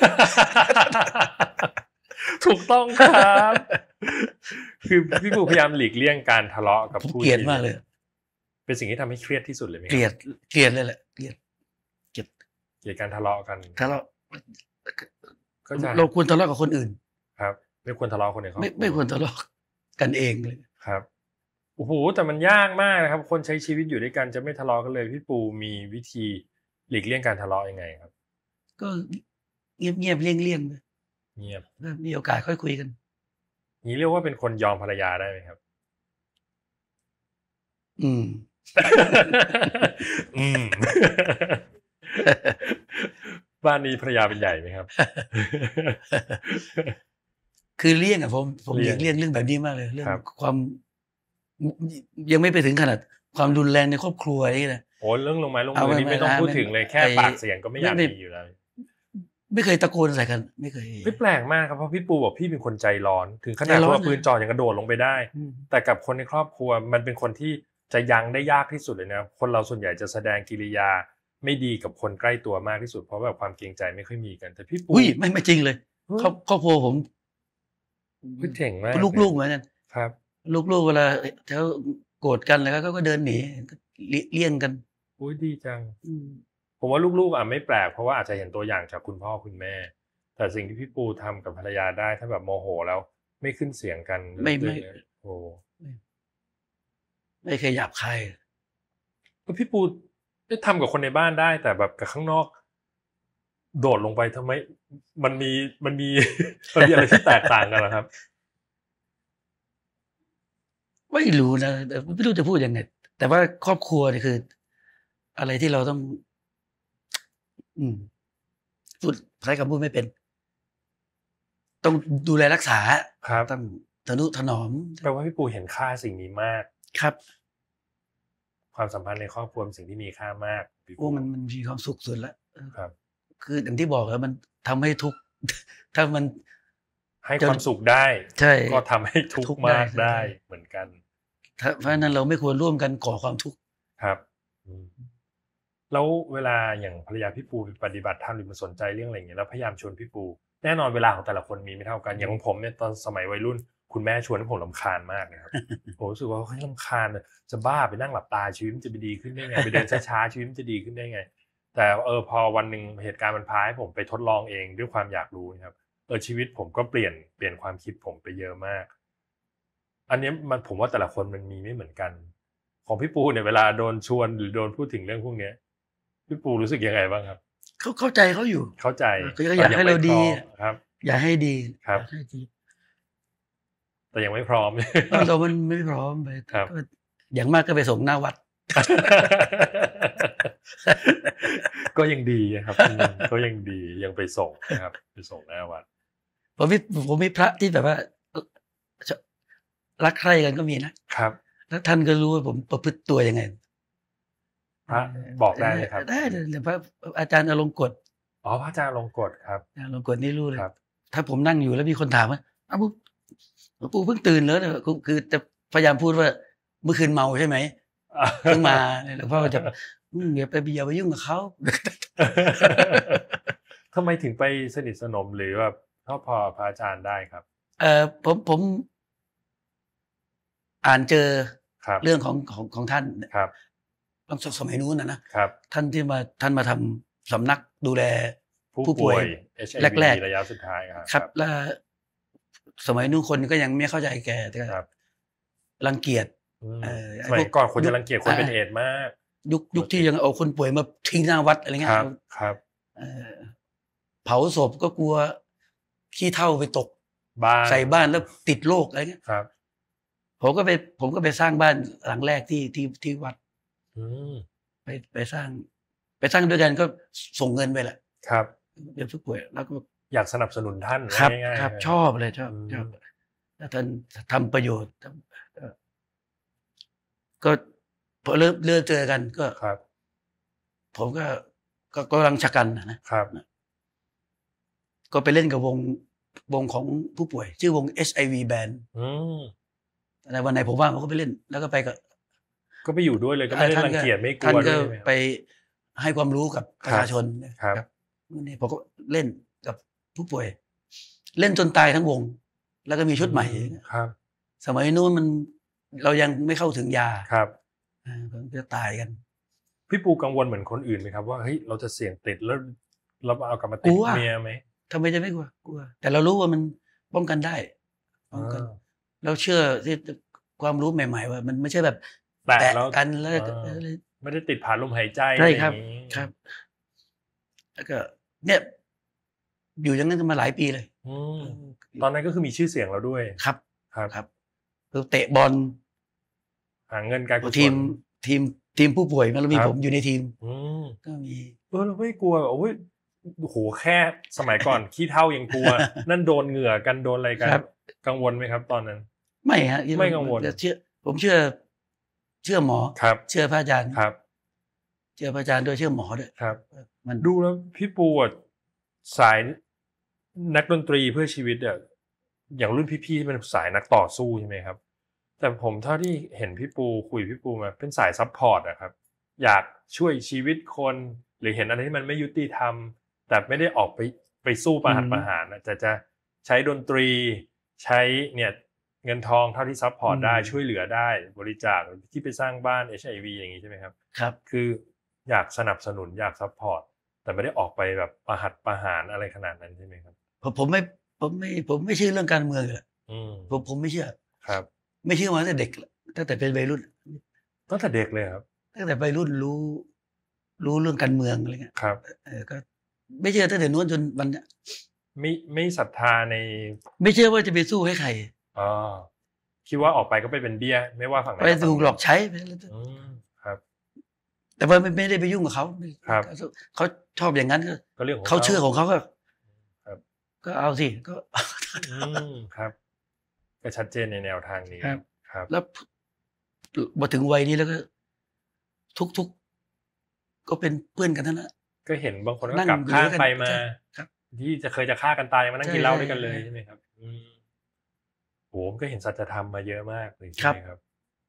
ถูกต้องครับคือพี่ปูพยายามหลีกเลี่ยงการทะเลาะกับผู้เกลียดมากเลยเป็นสิ่งที่ทำให้เครียดที่สุดเลยไหมเกลียดเลยแหละเกลียดการทะเลาะกันเราควรทะเลาะกับคนอื่นครับไม่ควรทะเลาะคนอื่นไม่ควรทะเลาะกันเองเลยครับโอ้โหแต่มันยากมากนะครับคนใช้ชีวิตอยู่ด้วยกันจะไม่ทะเลาะกันเลยพี่ปูมีวิธีหลีกเลี่ยงการทะเลาะยังไงครับก็เงียบเลี่ยงเงียบมีโอกาสค่อยคุยกันนี้เรียกว่าเป็นคนยอมภรรยาได้ไหมครับบ้านนี้ภรรยาเป็นใหญ่ไหมครับคือเลี่ยงผมเลี่ยงเรื่องแบบนี้มากเลยเรื่องความยังไม่ไปถึงขนาดความรุนแรงในครอบครัวนี่นะโอ้เรื่องลงไม้ลงมือนี่ไม่ต้องพูดถึงเลยแค่ปากเสียงก็ไม่อยากมีอยู่แล้วไม่เคยตะโกนใส่กันไม่เคยไม่แปลกมากครับเพราะพี่ปูบอกพี่เป็นคนใจร้อนถึงขนาดว่าปืนจ่ออย่างกระโดดลงไปได้แต่กับคนในครอบครัวมันเป็นคนที่จะยั้งได้ยากที่สุดเลยนะคนเราส่วนใหญ่จะแสดงกิริยาไม่ดีกับคนใกล้ตัวมากที่สุดเพราะแบบความเกรงใจไม่ค่อยมีกันแต่พี่ปูไม่จริงเลยครอบครัวผมเจ๋งมากลูกๆเหมือนกันครับลูกๆเวลาเขาโกรธกันแล้วก็เดินหนีเลี่ยงกันอุ้ยดีจังผมว่าลูกๆไม่แปลกเพราะว่าอาจจะเห็นตัวอย่างจากคุณพ่อคุณแม่แต่สิ่งที่พี่ปูทำกับภรรยาได้ถ้าแบบโมโหแล้วไม่ขึ้นเสียงกันไม่โอ้ไม่เคยหยาบคายพี่ปูได้ทำกับคนในบ้านได้แต่แบบกับข้างนอกโดดลงไปทำไมมันมีอะไรที่แตกต่างกันเหรอครับไม่รู้นะไม่รู้จะพูดยังไงแต่ว่าครอบครัวนี่คืออะไรที่เราต้องพูดใช้คำพูดไม่เป็นต้องดูแลรักษาครับต้องทนุถนอมแปลว่าพี่ปูเห็นค่าสิ่งนี้มากครับความสัมพันธ์ในครอบครัวเป็นสิ่งที่มีค่ามากโอ้มันมีความสุขสุดแล้วครับคืออย่างที่บอกครับมันทำให้ทุกถ้ามันให้ความสุขได้ใช่ก็ทำให้ทุกข์มากได้เหมือนกันเพราะฉะนั้นเราไม่ควรร่วมกันก่อความทุกข์ครับแล้วเวลาอย่างภรรยาพี่ปูปฏิบัติธรรมหรือมาสนใจเรื่องอะไรอย่างเงี้ยแล้วพยายามชวนพี่ปูแน่นอนเวลาของแต่ละคนมีไม่เท่ากันอย่างของผมเนี่ยตอนสมัยวัยรุ่นคุณแม่ชวนให้ผมรำคาญมากนะครับผมรู้สึกว่ารำคาญจะบ้าไปนั่งหลับตาชีวิตมันจะไปดีขึ้นได้ไงไปเดินช้าๆชีวิตมันจะดีขึ้นได้ไงแต่พอวันนึงเหตุการณ์มันพาให้ผมไปทดลองเองด้วยความอยากรู้นะครับชีวิตผมก็เปลี่ยนความคิดผมไปเยอะมากอันนี้มันผมว่าแต่ละคนมันมีไม่เหมือนกันของพี่ปูเนี่ยเวลาโดนชวนหรือโดนพูดถึงเรื่องพวกนี้พี่ปูรู้สึกยังไงบ้างครับเข้าใจเขาอยู่เข้าใจก็อยากให้เราดีครับอยากให้ดีครับแต่ยังไม่พร้อมเรามันไม่พร้อมไปอย่างมากก็ไปส่งหน้าวัดก็ยังดีครับก็ยังดียังไปส่งนะครับไปส่งหน้าวัดผมมีพระที่แบบว่ารักใคร่กันก็มีนะครับแล้วท่านก็รู้ว่าผมประพฤติตัวยังไงพระบอกได้ไหมครับได้แต่พระอาจารย์อลงกฎพระอาจารย์อลงกฎครับอาจารย์อลงกฎนี่รู้เลยถ้าผมนั่งอยู่แล้วมีคนถามว่าหลวงปู่เพิ่งตื่นแล้วคือจะพยายามพูดว่าเมื่อคืนเมาใช่ไหมเพิ่งมาหลวงพ่อจะอย่าไปยุ่งกับเขาทำไมถึงไปสนิทสนมหรือแบบชอบพอพระอาจารย์ได้ครับผมอ่านเจอเรื่องของท่านครับตั้งสมัยนู้นนะครับท่านมาทำสำนักดูแลผู้ป่วย HIV แรกๆระยะสุดท้ายครับแล้วสมัยนู้นคนก็ยังไม่เข้าใจแกรังเกียจสมัยก่อนคนจะรังเกียจคนเป็นเอดส์มากยุคที่ยังเอาคนป่วยมาทิ้งหน้าวัดอะไรเงี้ยครับเผาศพก็กลัวขี้เถ้าไปตกใส่บ้านแล้วติดโรคอะไรเงี้ยครับผมก็ไปสร้างบ้านหลังแรกที่วัดไปสร้างด้วยกันก็ส่งเงินไปแหละครับเดี๋ยวผู้ป่วยแล้วก็อยากสนับสนุนท่านง่ายๆครับชอบเลยชอบแล้วท่านทำประโยชน์ก็พอเริ่มเจอกันก็ผมก็กำลังชะกันนะครับก็ไปเล่นกับวงของผู้ป่วยชื่อวง HIV Band แต่วันไหนผมว่างผมก็ไปเล่นแล้วก็ไปก็ไปอยู่ด้วยเลยก็ไม่ได้รังเกียจไม่กลัวด้วยท่านก็ไปให้ความรู้กับประชาชนครับนี่ผมก็เล่นกับผู้ป่วยเล่นจนตายทั้งวงแล้วก็มีชุดใหม่ครับสมัยนู้นเรายังไม่เข้าถึงยาครับจะตายกันพี่ปูกังวลเหมือนคนอื่นไหมครับว่าเฮ้ยเราจะเสี่ยงติดแล้วเราเอากลับมาติดเมียไหมทำไมจะไม่กลัวแต่เรารู้ว่ามันป้องกันได้ป้องกันเราเชื่อที่ความรู้ใหม่ๆว่ามันไม่ใช่แบบแตะกันแล้วไม่ได้ติดผ่านลมหายใจใช่ครับแล้วก็เนี่ยอยู่อย่างนั้นมาหลายปีเลยตอนนั้นก็คือมีชื่อเสียงแล้วด้วยครับคือเตะบอลหาเงินการกุศลทีมผู้ป่วยแล้วมีผมอยู่ในทีมก็มีเราไม่กลัวโอ้ยโหแค่สมัยก่อนขี้เถ้ายังกลัวนั่นโดนเหงื่อกันโดนอะไรกันกังวลไหมครับตอนนั้นไม่ฮะไม่กังวลผมเชื่อเชื่อหมอครับเชื่อพระอาจารย์ครับเชื่อพระอาจารย์ด้วยเชื่อหมอด้วยครับมันดูแล้วพี่ปูอะสายนักดนตรีเพื่อชีวิตอะอย่างรุ่นพี่ๆที่เป็นสายนักต่อสู้ใช่ไหมครับ แต่ผมเท่าที่เห็นพี่ปูคุยพี่ปูมาเป็นสายซัพพอร์ตอะครับ อยากช่วยชีวิตคนหรือเห็นอะไรที่มันไม่ยุติธรรม แต่ไม่ได้ออกไปสู้ประหัตประหารนะแต่จะใช้ดนตรีใช้เนี่ยเงินทองเท่าที่ซัพพอร์ตได้ช่วยเหลือได้บริจาคที่ไปสร้างบ้าน HIV อย่างนี้ใช่ไหมครับครับคืออยากสนับสนุนอยากซัพพอร์ตแต่ไม่ได้ออกไปแบบประหัตประหารอะไรขนาดนั้นใช่ไหมครับผมไม่เชื่อเรื่องการเมืองเลยผมไม่เชื่อครับไม่เชื่อมาตั้งแต่เด็กตั้งแต่เป็นวัยรุ่นตั้งแต่เด็กเลยครับตั้งแต่วัยรุ่นรู้เรื่องการเมืองอะไรเงี้ยครับก็ไม่เชื่อตั้งแต่นู้นจนวันเนี้ยไม่ศรัทธาในไม่เชื่อว่าจะไปสู้ให้ใครอ๋อคิดว่าออกไปก็ไปเป็นเบี้ยไม่ว่าฝั่งไหนไปถูกหลอกใช้ไปแล้วครับแต่ว่าไม่ได้ไปยุ่งกับเขาครับเขาชอบอย่างนั้นก็เรื่องของเขาเชื่อของเขาก็ครับก็เอาสิก็ครับก็ชัดเจนในแนวทางนี้ ครับแล้วมาถึงวัยนี้แล้วก็ทุกก็เป็นเพื่อนกันทั้งนั้นก็เห็นบางคนก็นั่งกลับข้างอยู่ด้วยกันไปมาครับที่เคยจะฆ่ากันตายมานั่งกินเหล้าด้วยกันเลยใช่ใช่ไหมครับโหผมก็เห็นสัจธรรมมาเยอะมากเลยใช่ครับไหมครับ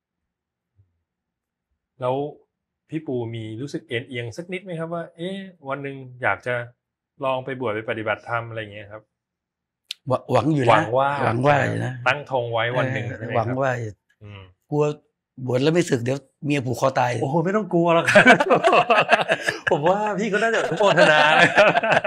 แล้วพี่ปูมีรู้สึกเอ็นเอียงสักนิดไหมครับว่า วันหนึ่งอยากจะลองไปบวชไปปฏิบัติธรรมอะไรอย่างเงี้ยครับหวังอยู่นะหวังว่าอยู่นะตั้งธงไว้วันหนึ่งใช่ไหมหวังครับว่าอืมกลัวบวชแล้วไม่สึกเดี๋ยวเมียผูกคอตายโอ้โหไม่ต้องกลัวหรอกครับ ผมว่าพี่ก็น่าจะอนุโมทนานะครับ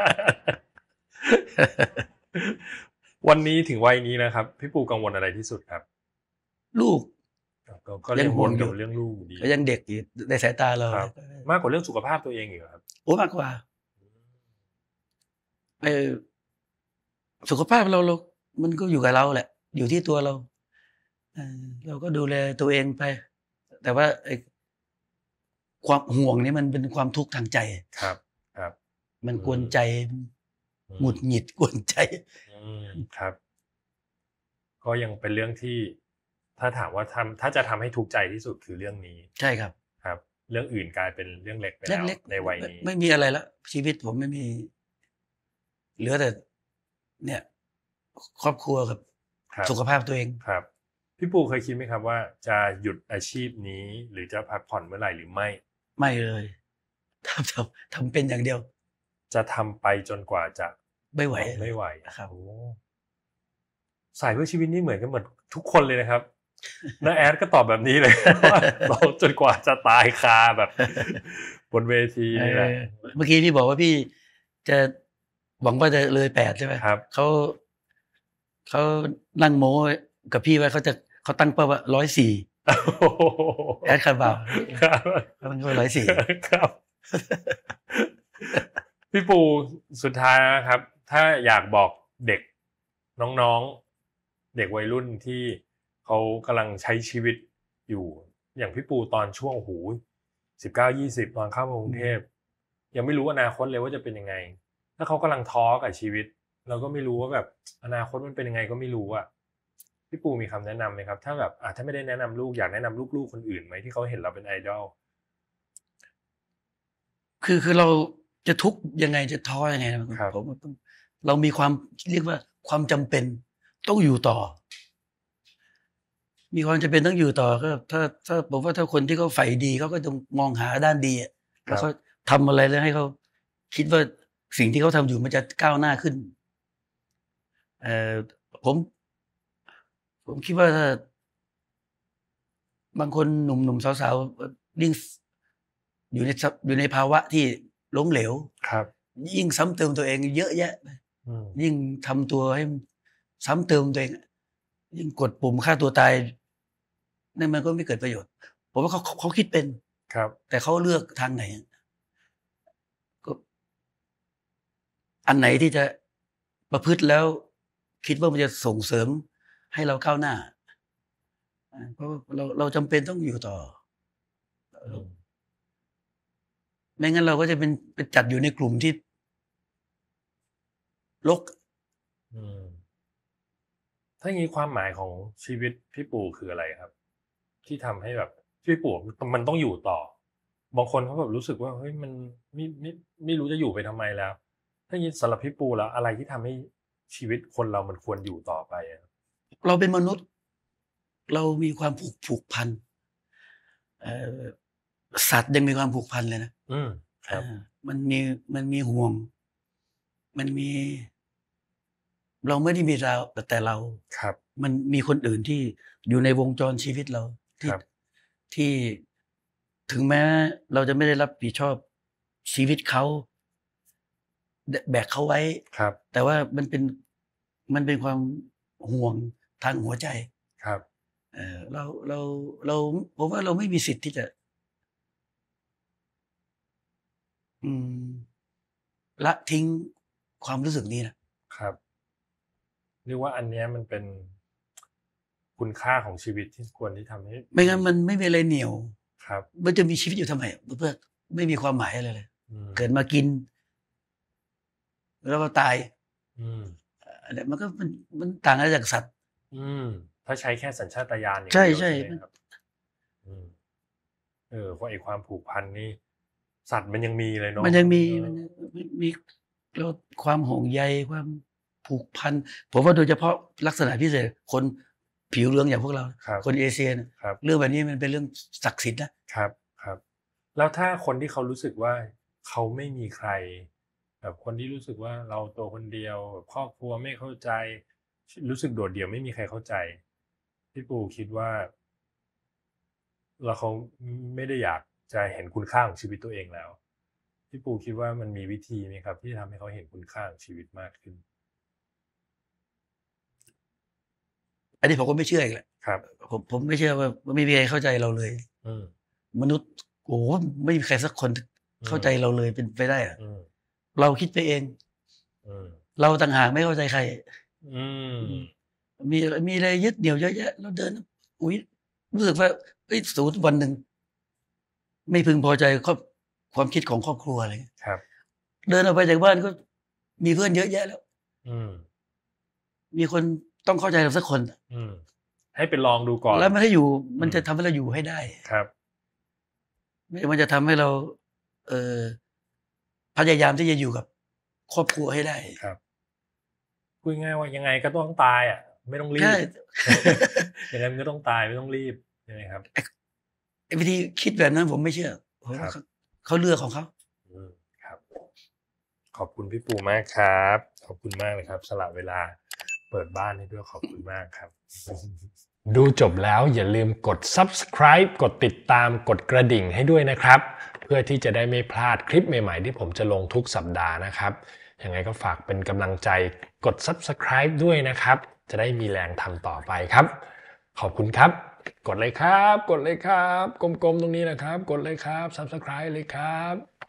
วันนี้ถึงวัยนี้นะครับพี่ปูกังวลอะไรที่สุดครับลูกก็ยังห่วงอยู่อยู่เรื่องลูกอยู่ดีก็ยังเด็กอยู่ในสายตาเราครับ มากกว่าเรื่องสุขภาพตัวเองอยู่ครับโอ้มากกว่าสุขภาพเรา มันก็อยู่กับเราแหละ อยู่ที่ตัวเราเราก็ดูแลตัวเองไป แต่ว่าความห่วงนี่มันเป็นความทุกข์ทางใจครับ ครับมันกวนใจหงุดหงิดกวนใจครับ ก็ยังเป็นเรื่องที่ถ้าถามว่าถ้าจะทำให้ทุกข์ใจที่สุดคือเรื่องนี้ใช่ครับครับ เรื่องอื่นกลายเป็นเรื่องเล็กไปแล้วในวัยนี้ไม่มีอะไรแล้วชีวิตผมไม่มี เหลือแต่ เนี่ย ครอบครัวกับครับสุขภาพตัวเองครับพี่ปูเคยคิดไหมครับว่าจะหยุดอาชีพนี้หรือจะพักผ่อนเมื่อไหร่หรือไม่ไม่เลยทำเป็นอย่างเดียวจะทำไปจนกว่าจะไม่ไหวไม่ไหวครับโอ้สายเพื่อชีวิตนี่เหมือนกันหมดทุกคนเลยนะครับน้าแอดก็ตอบแบบนี้เลย ว่าเราจนกว่าจะตายคาแบบ บนเวทีนี่แหละเมื่อกี้พี่บอกว่าพี่จะหวังว่าจะเลย8ใช่ไหมครับเขานั่งโม้กับพี่ว่าเขาตั้งเป้าว่า104แอดคาร์บาวครับเขาตั้งเป้า104 ครับ พี่ปูสุดท้ายนะครับ ถ้าอยากบอกเด็กน้องๆเด็กวัยรุ่นที่เขากำลังใช้ชีวิตอยู่อย่างพี่ปูตอนช่วงโอ้โห19-20ตอนเข้ามากรุงเทพยังไม่รู้อนาคตเลยว่าจะเป็นยังไงถ้าเขากำลังท้อกับชีวิตเราก็ไม่รู้ว่าแบบอนาคตมันเป็นยังไงก็ไม่รู้อ่ะพี่ปูมีคำแนะนำไหมครับถ้าแบบถ้าไม่ได้แนะนำลูกอยากแนะนำลูกๆคนอื่นไหมที่เขาเห็นเราเป็นไอดอลคือเราจะทุกข์ยังไงจะท้อยังไงผมเรามีความเรียกว่าความจำเป็นต้องอยู่ต่อ มีความจำเป็นต้องอยู่ต่อก็ถ้าผมว่าถ้าคนที่เขาใฝ่ดีเขาก็ต้องมองหาด้านดีแล้วเขาทำอะไรแล้วให้เขาคิดว่าสิ่งที่เขาทำอยู่มันจะก้าวหน้าขึ้นผมคิดว่าถ้าบางคนหนุ่มๆสาวๆยิ่งอยู่ในภาวะที่ล้มเหลวครับยิ่งซ้ำเติมตัวเองเยอะแยะยิ่งทำตัวให้ซ้ำเติมตัวเองยิ่งกดปุ่มฆ่าตัวตายนั่นมันก็ไม่เกิดประโยชน์ผมว่าเขาคิดเป็นครับแต่เขาเลือกทางไหนก็อันไหนที่จะประพฤติแล้วคิดว่ามันจะส่งเสริมให้เราก้าวหน้าเพราะเราจำเป็นต้องอยู่ต่อไม่งั้นเราก็จะเป็นจัดอยู่ในกลุ่มที่ลกถ้าอย่างนี้ความหมายของชีวิตพี่ปูคืออะไรครับ ที่ทำให้แบบพี่ปู่มันต้องอยู่ต่อบางคนเขาแบบรู้สึกว่าเฮ้ยมันไม่รู้จะอยู่ไปทำไมแล้วถ้ายินสำหรับพี่ปู่แล้วอะไรที่ทำให้ชีวิตคนเรามันควรอยู่ต่อไปอะเราเป็นมนุษย์ เรามีความผูกพันสัตว์ยังมีความผูกพันเลยนะครับมันมีห่วง มันมี เราไม่ได้มีเราแต่เราครับมันมีคนอื่นที่อยู่ในวงจรชีวิตเราที่ถึงแม้เราจะไม่ได้รับผิดชอบชีวิตเขาแบกเขาไว้แต่ว่ามันเป็นความห่วงทางหัวใจครับเราผมว่าเราไม่มีสิทธิ์ที่จะละทิ้งความรู้สึกนี้นะครับเรียกว่าอันนี้มันเป็นคุณค่าของชีวิตที่ควรที่ทำให้ไม่งั้นมันไม่มีอะไรเหนียวครับมันจะมีชีวิตอยู่ทำไมเพื่อไม่มีความหมายอะไรเลยเกิดมากินแล้วก็ตายเนี่ยมันก็มันต่างกันจากสัตว์ถ้าใช้แค่สัญชาตญาณอย่างเดียวใช่ครับเพราะไอ้ความผูกพันนี่สัตว์มันยังมีเลยเนาะมันยังมีแล้วความห่วงใยความผูกพันผมว่าโดยเฉพาะลักษณะพิเศษคนผิวเหลืองอย่างพวกเราคนเอเชียเรื่องแบบนี้มันเป็นเรื่องศักดิ์สิทธิ์นะครับแล้วถ้าคนที่เขารู้สึกว่าเขาไม่มีใครแบบคนที่รู้สึกว่าเราตัวคนเดียวครอบครัวไม่เข้าใจรู้สึกโดดเดี่ยวไม่มีใครเข้าใจพี่ปู่คิดว่าเราเขาไม่ได้อยากจะเห็นคุณค่าของชีวิตตัวเองแล้วพี่ปู่คิดว่ามันมีวิธีไหมครับที่ทำให้เขาเห็นคุณค่าของชีวิตมากขึ้นอันนี้ผมก็ไม่เชื่ออีกแหละครับผมไม่เชื่อว่าไม่มีใครเข้าใจเราเลยมนุษย์โอ้ไม่มีใครสักคนเข้าใจเราเลยเป็นไปได้หรอเราคิดไปเองเราต่างหากไม่เข้าใจใครมีอะไรยึดเหนี่ยวเยอะแยะเราเดินรู้สึกว่าสูตรวันหนึ่งไม่พึงพอใจความคิดของครอบครัวอะไรครับเดินออกไปจากบ้านก็มีเพื่อนเยอะแยะแล้วมีคนต้องเข้าใจเราสักคนให้ไปลองดูก่อนแล้วมันให้อยู่มันจะทำให้เราอยู่ให้ได้ครับมันจะทำให้เราพยายามที่จะอยู่กับครอบครัวให้ได้ครับพูดง่ายว่ายังไงก็ต้องตายไม่ต้องรีบยังไงมันก็ต้องตายไม่ต้องรีบใช่ไหมครับวิธีคิดแบบนั้นผมไม่เชื่อเขาเลือกของเขาครับขอบคุณพี่ปู่มากครับขอบคุณมากเลยครับสละเวลาเปิดบ้านให้ด้วยขอบคุณมากครับดูจบแล้วอย่าลืมกด subscribe กดติดตามกดกระดิ่งให้ด้วยนะครับเพื่อที่จะได้ไม่พลาดคลิปใหม่ๆที่ผมจะลงทุกสัปดาห์นะครับยังไงก็ฝากเป็นกำลังใจกด subscribe ด้วยนะครับจะได้มีแรงทำต่อไปครับขอบคุณครับกดเลยครับกดเลยครับกลมๆตรงนี้นะครับกดเลยครับ subscribe เลยครับ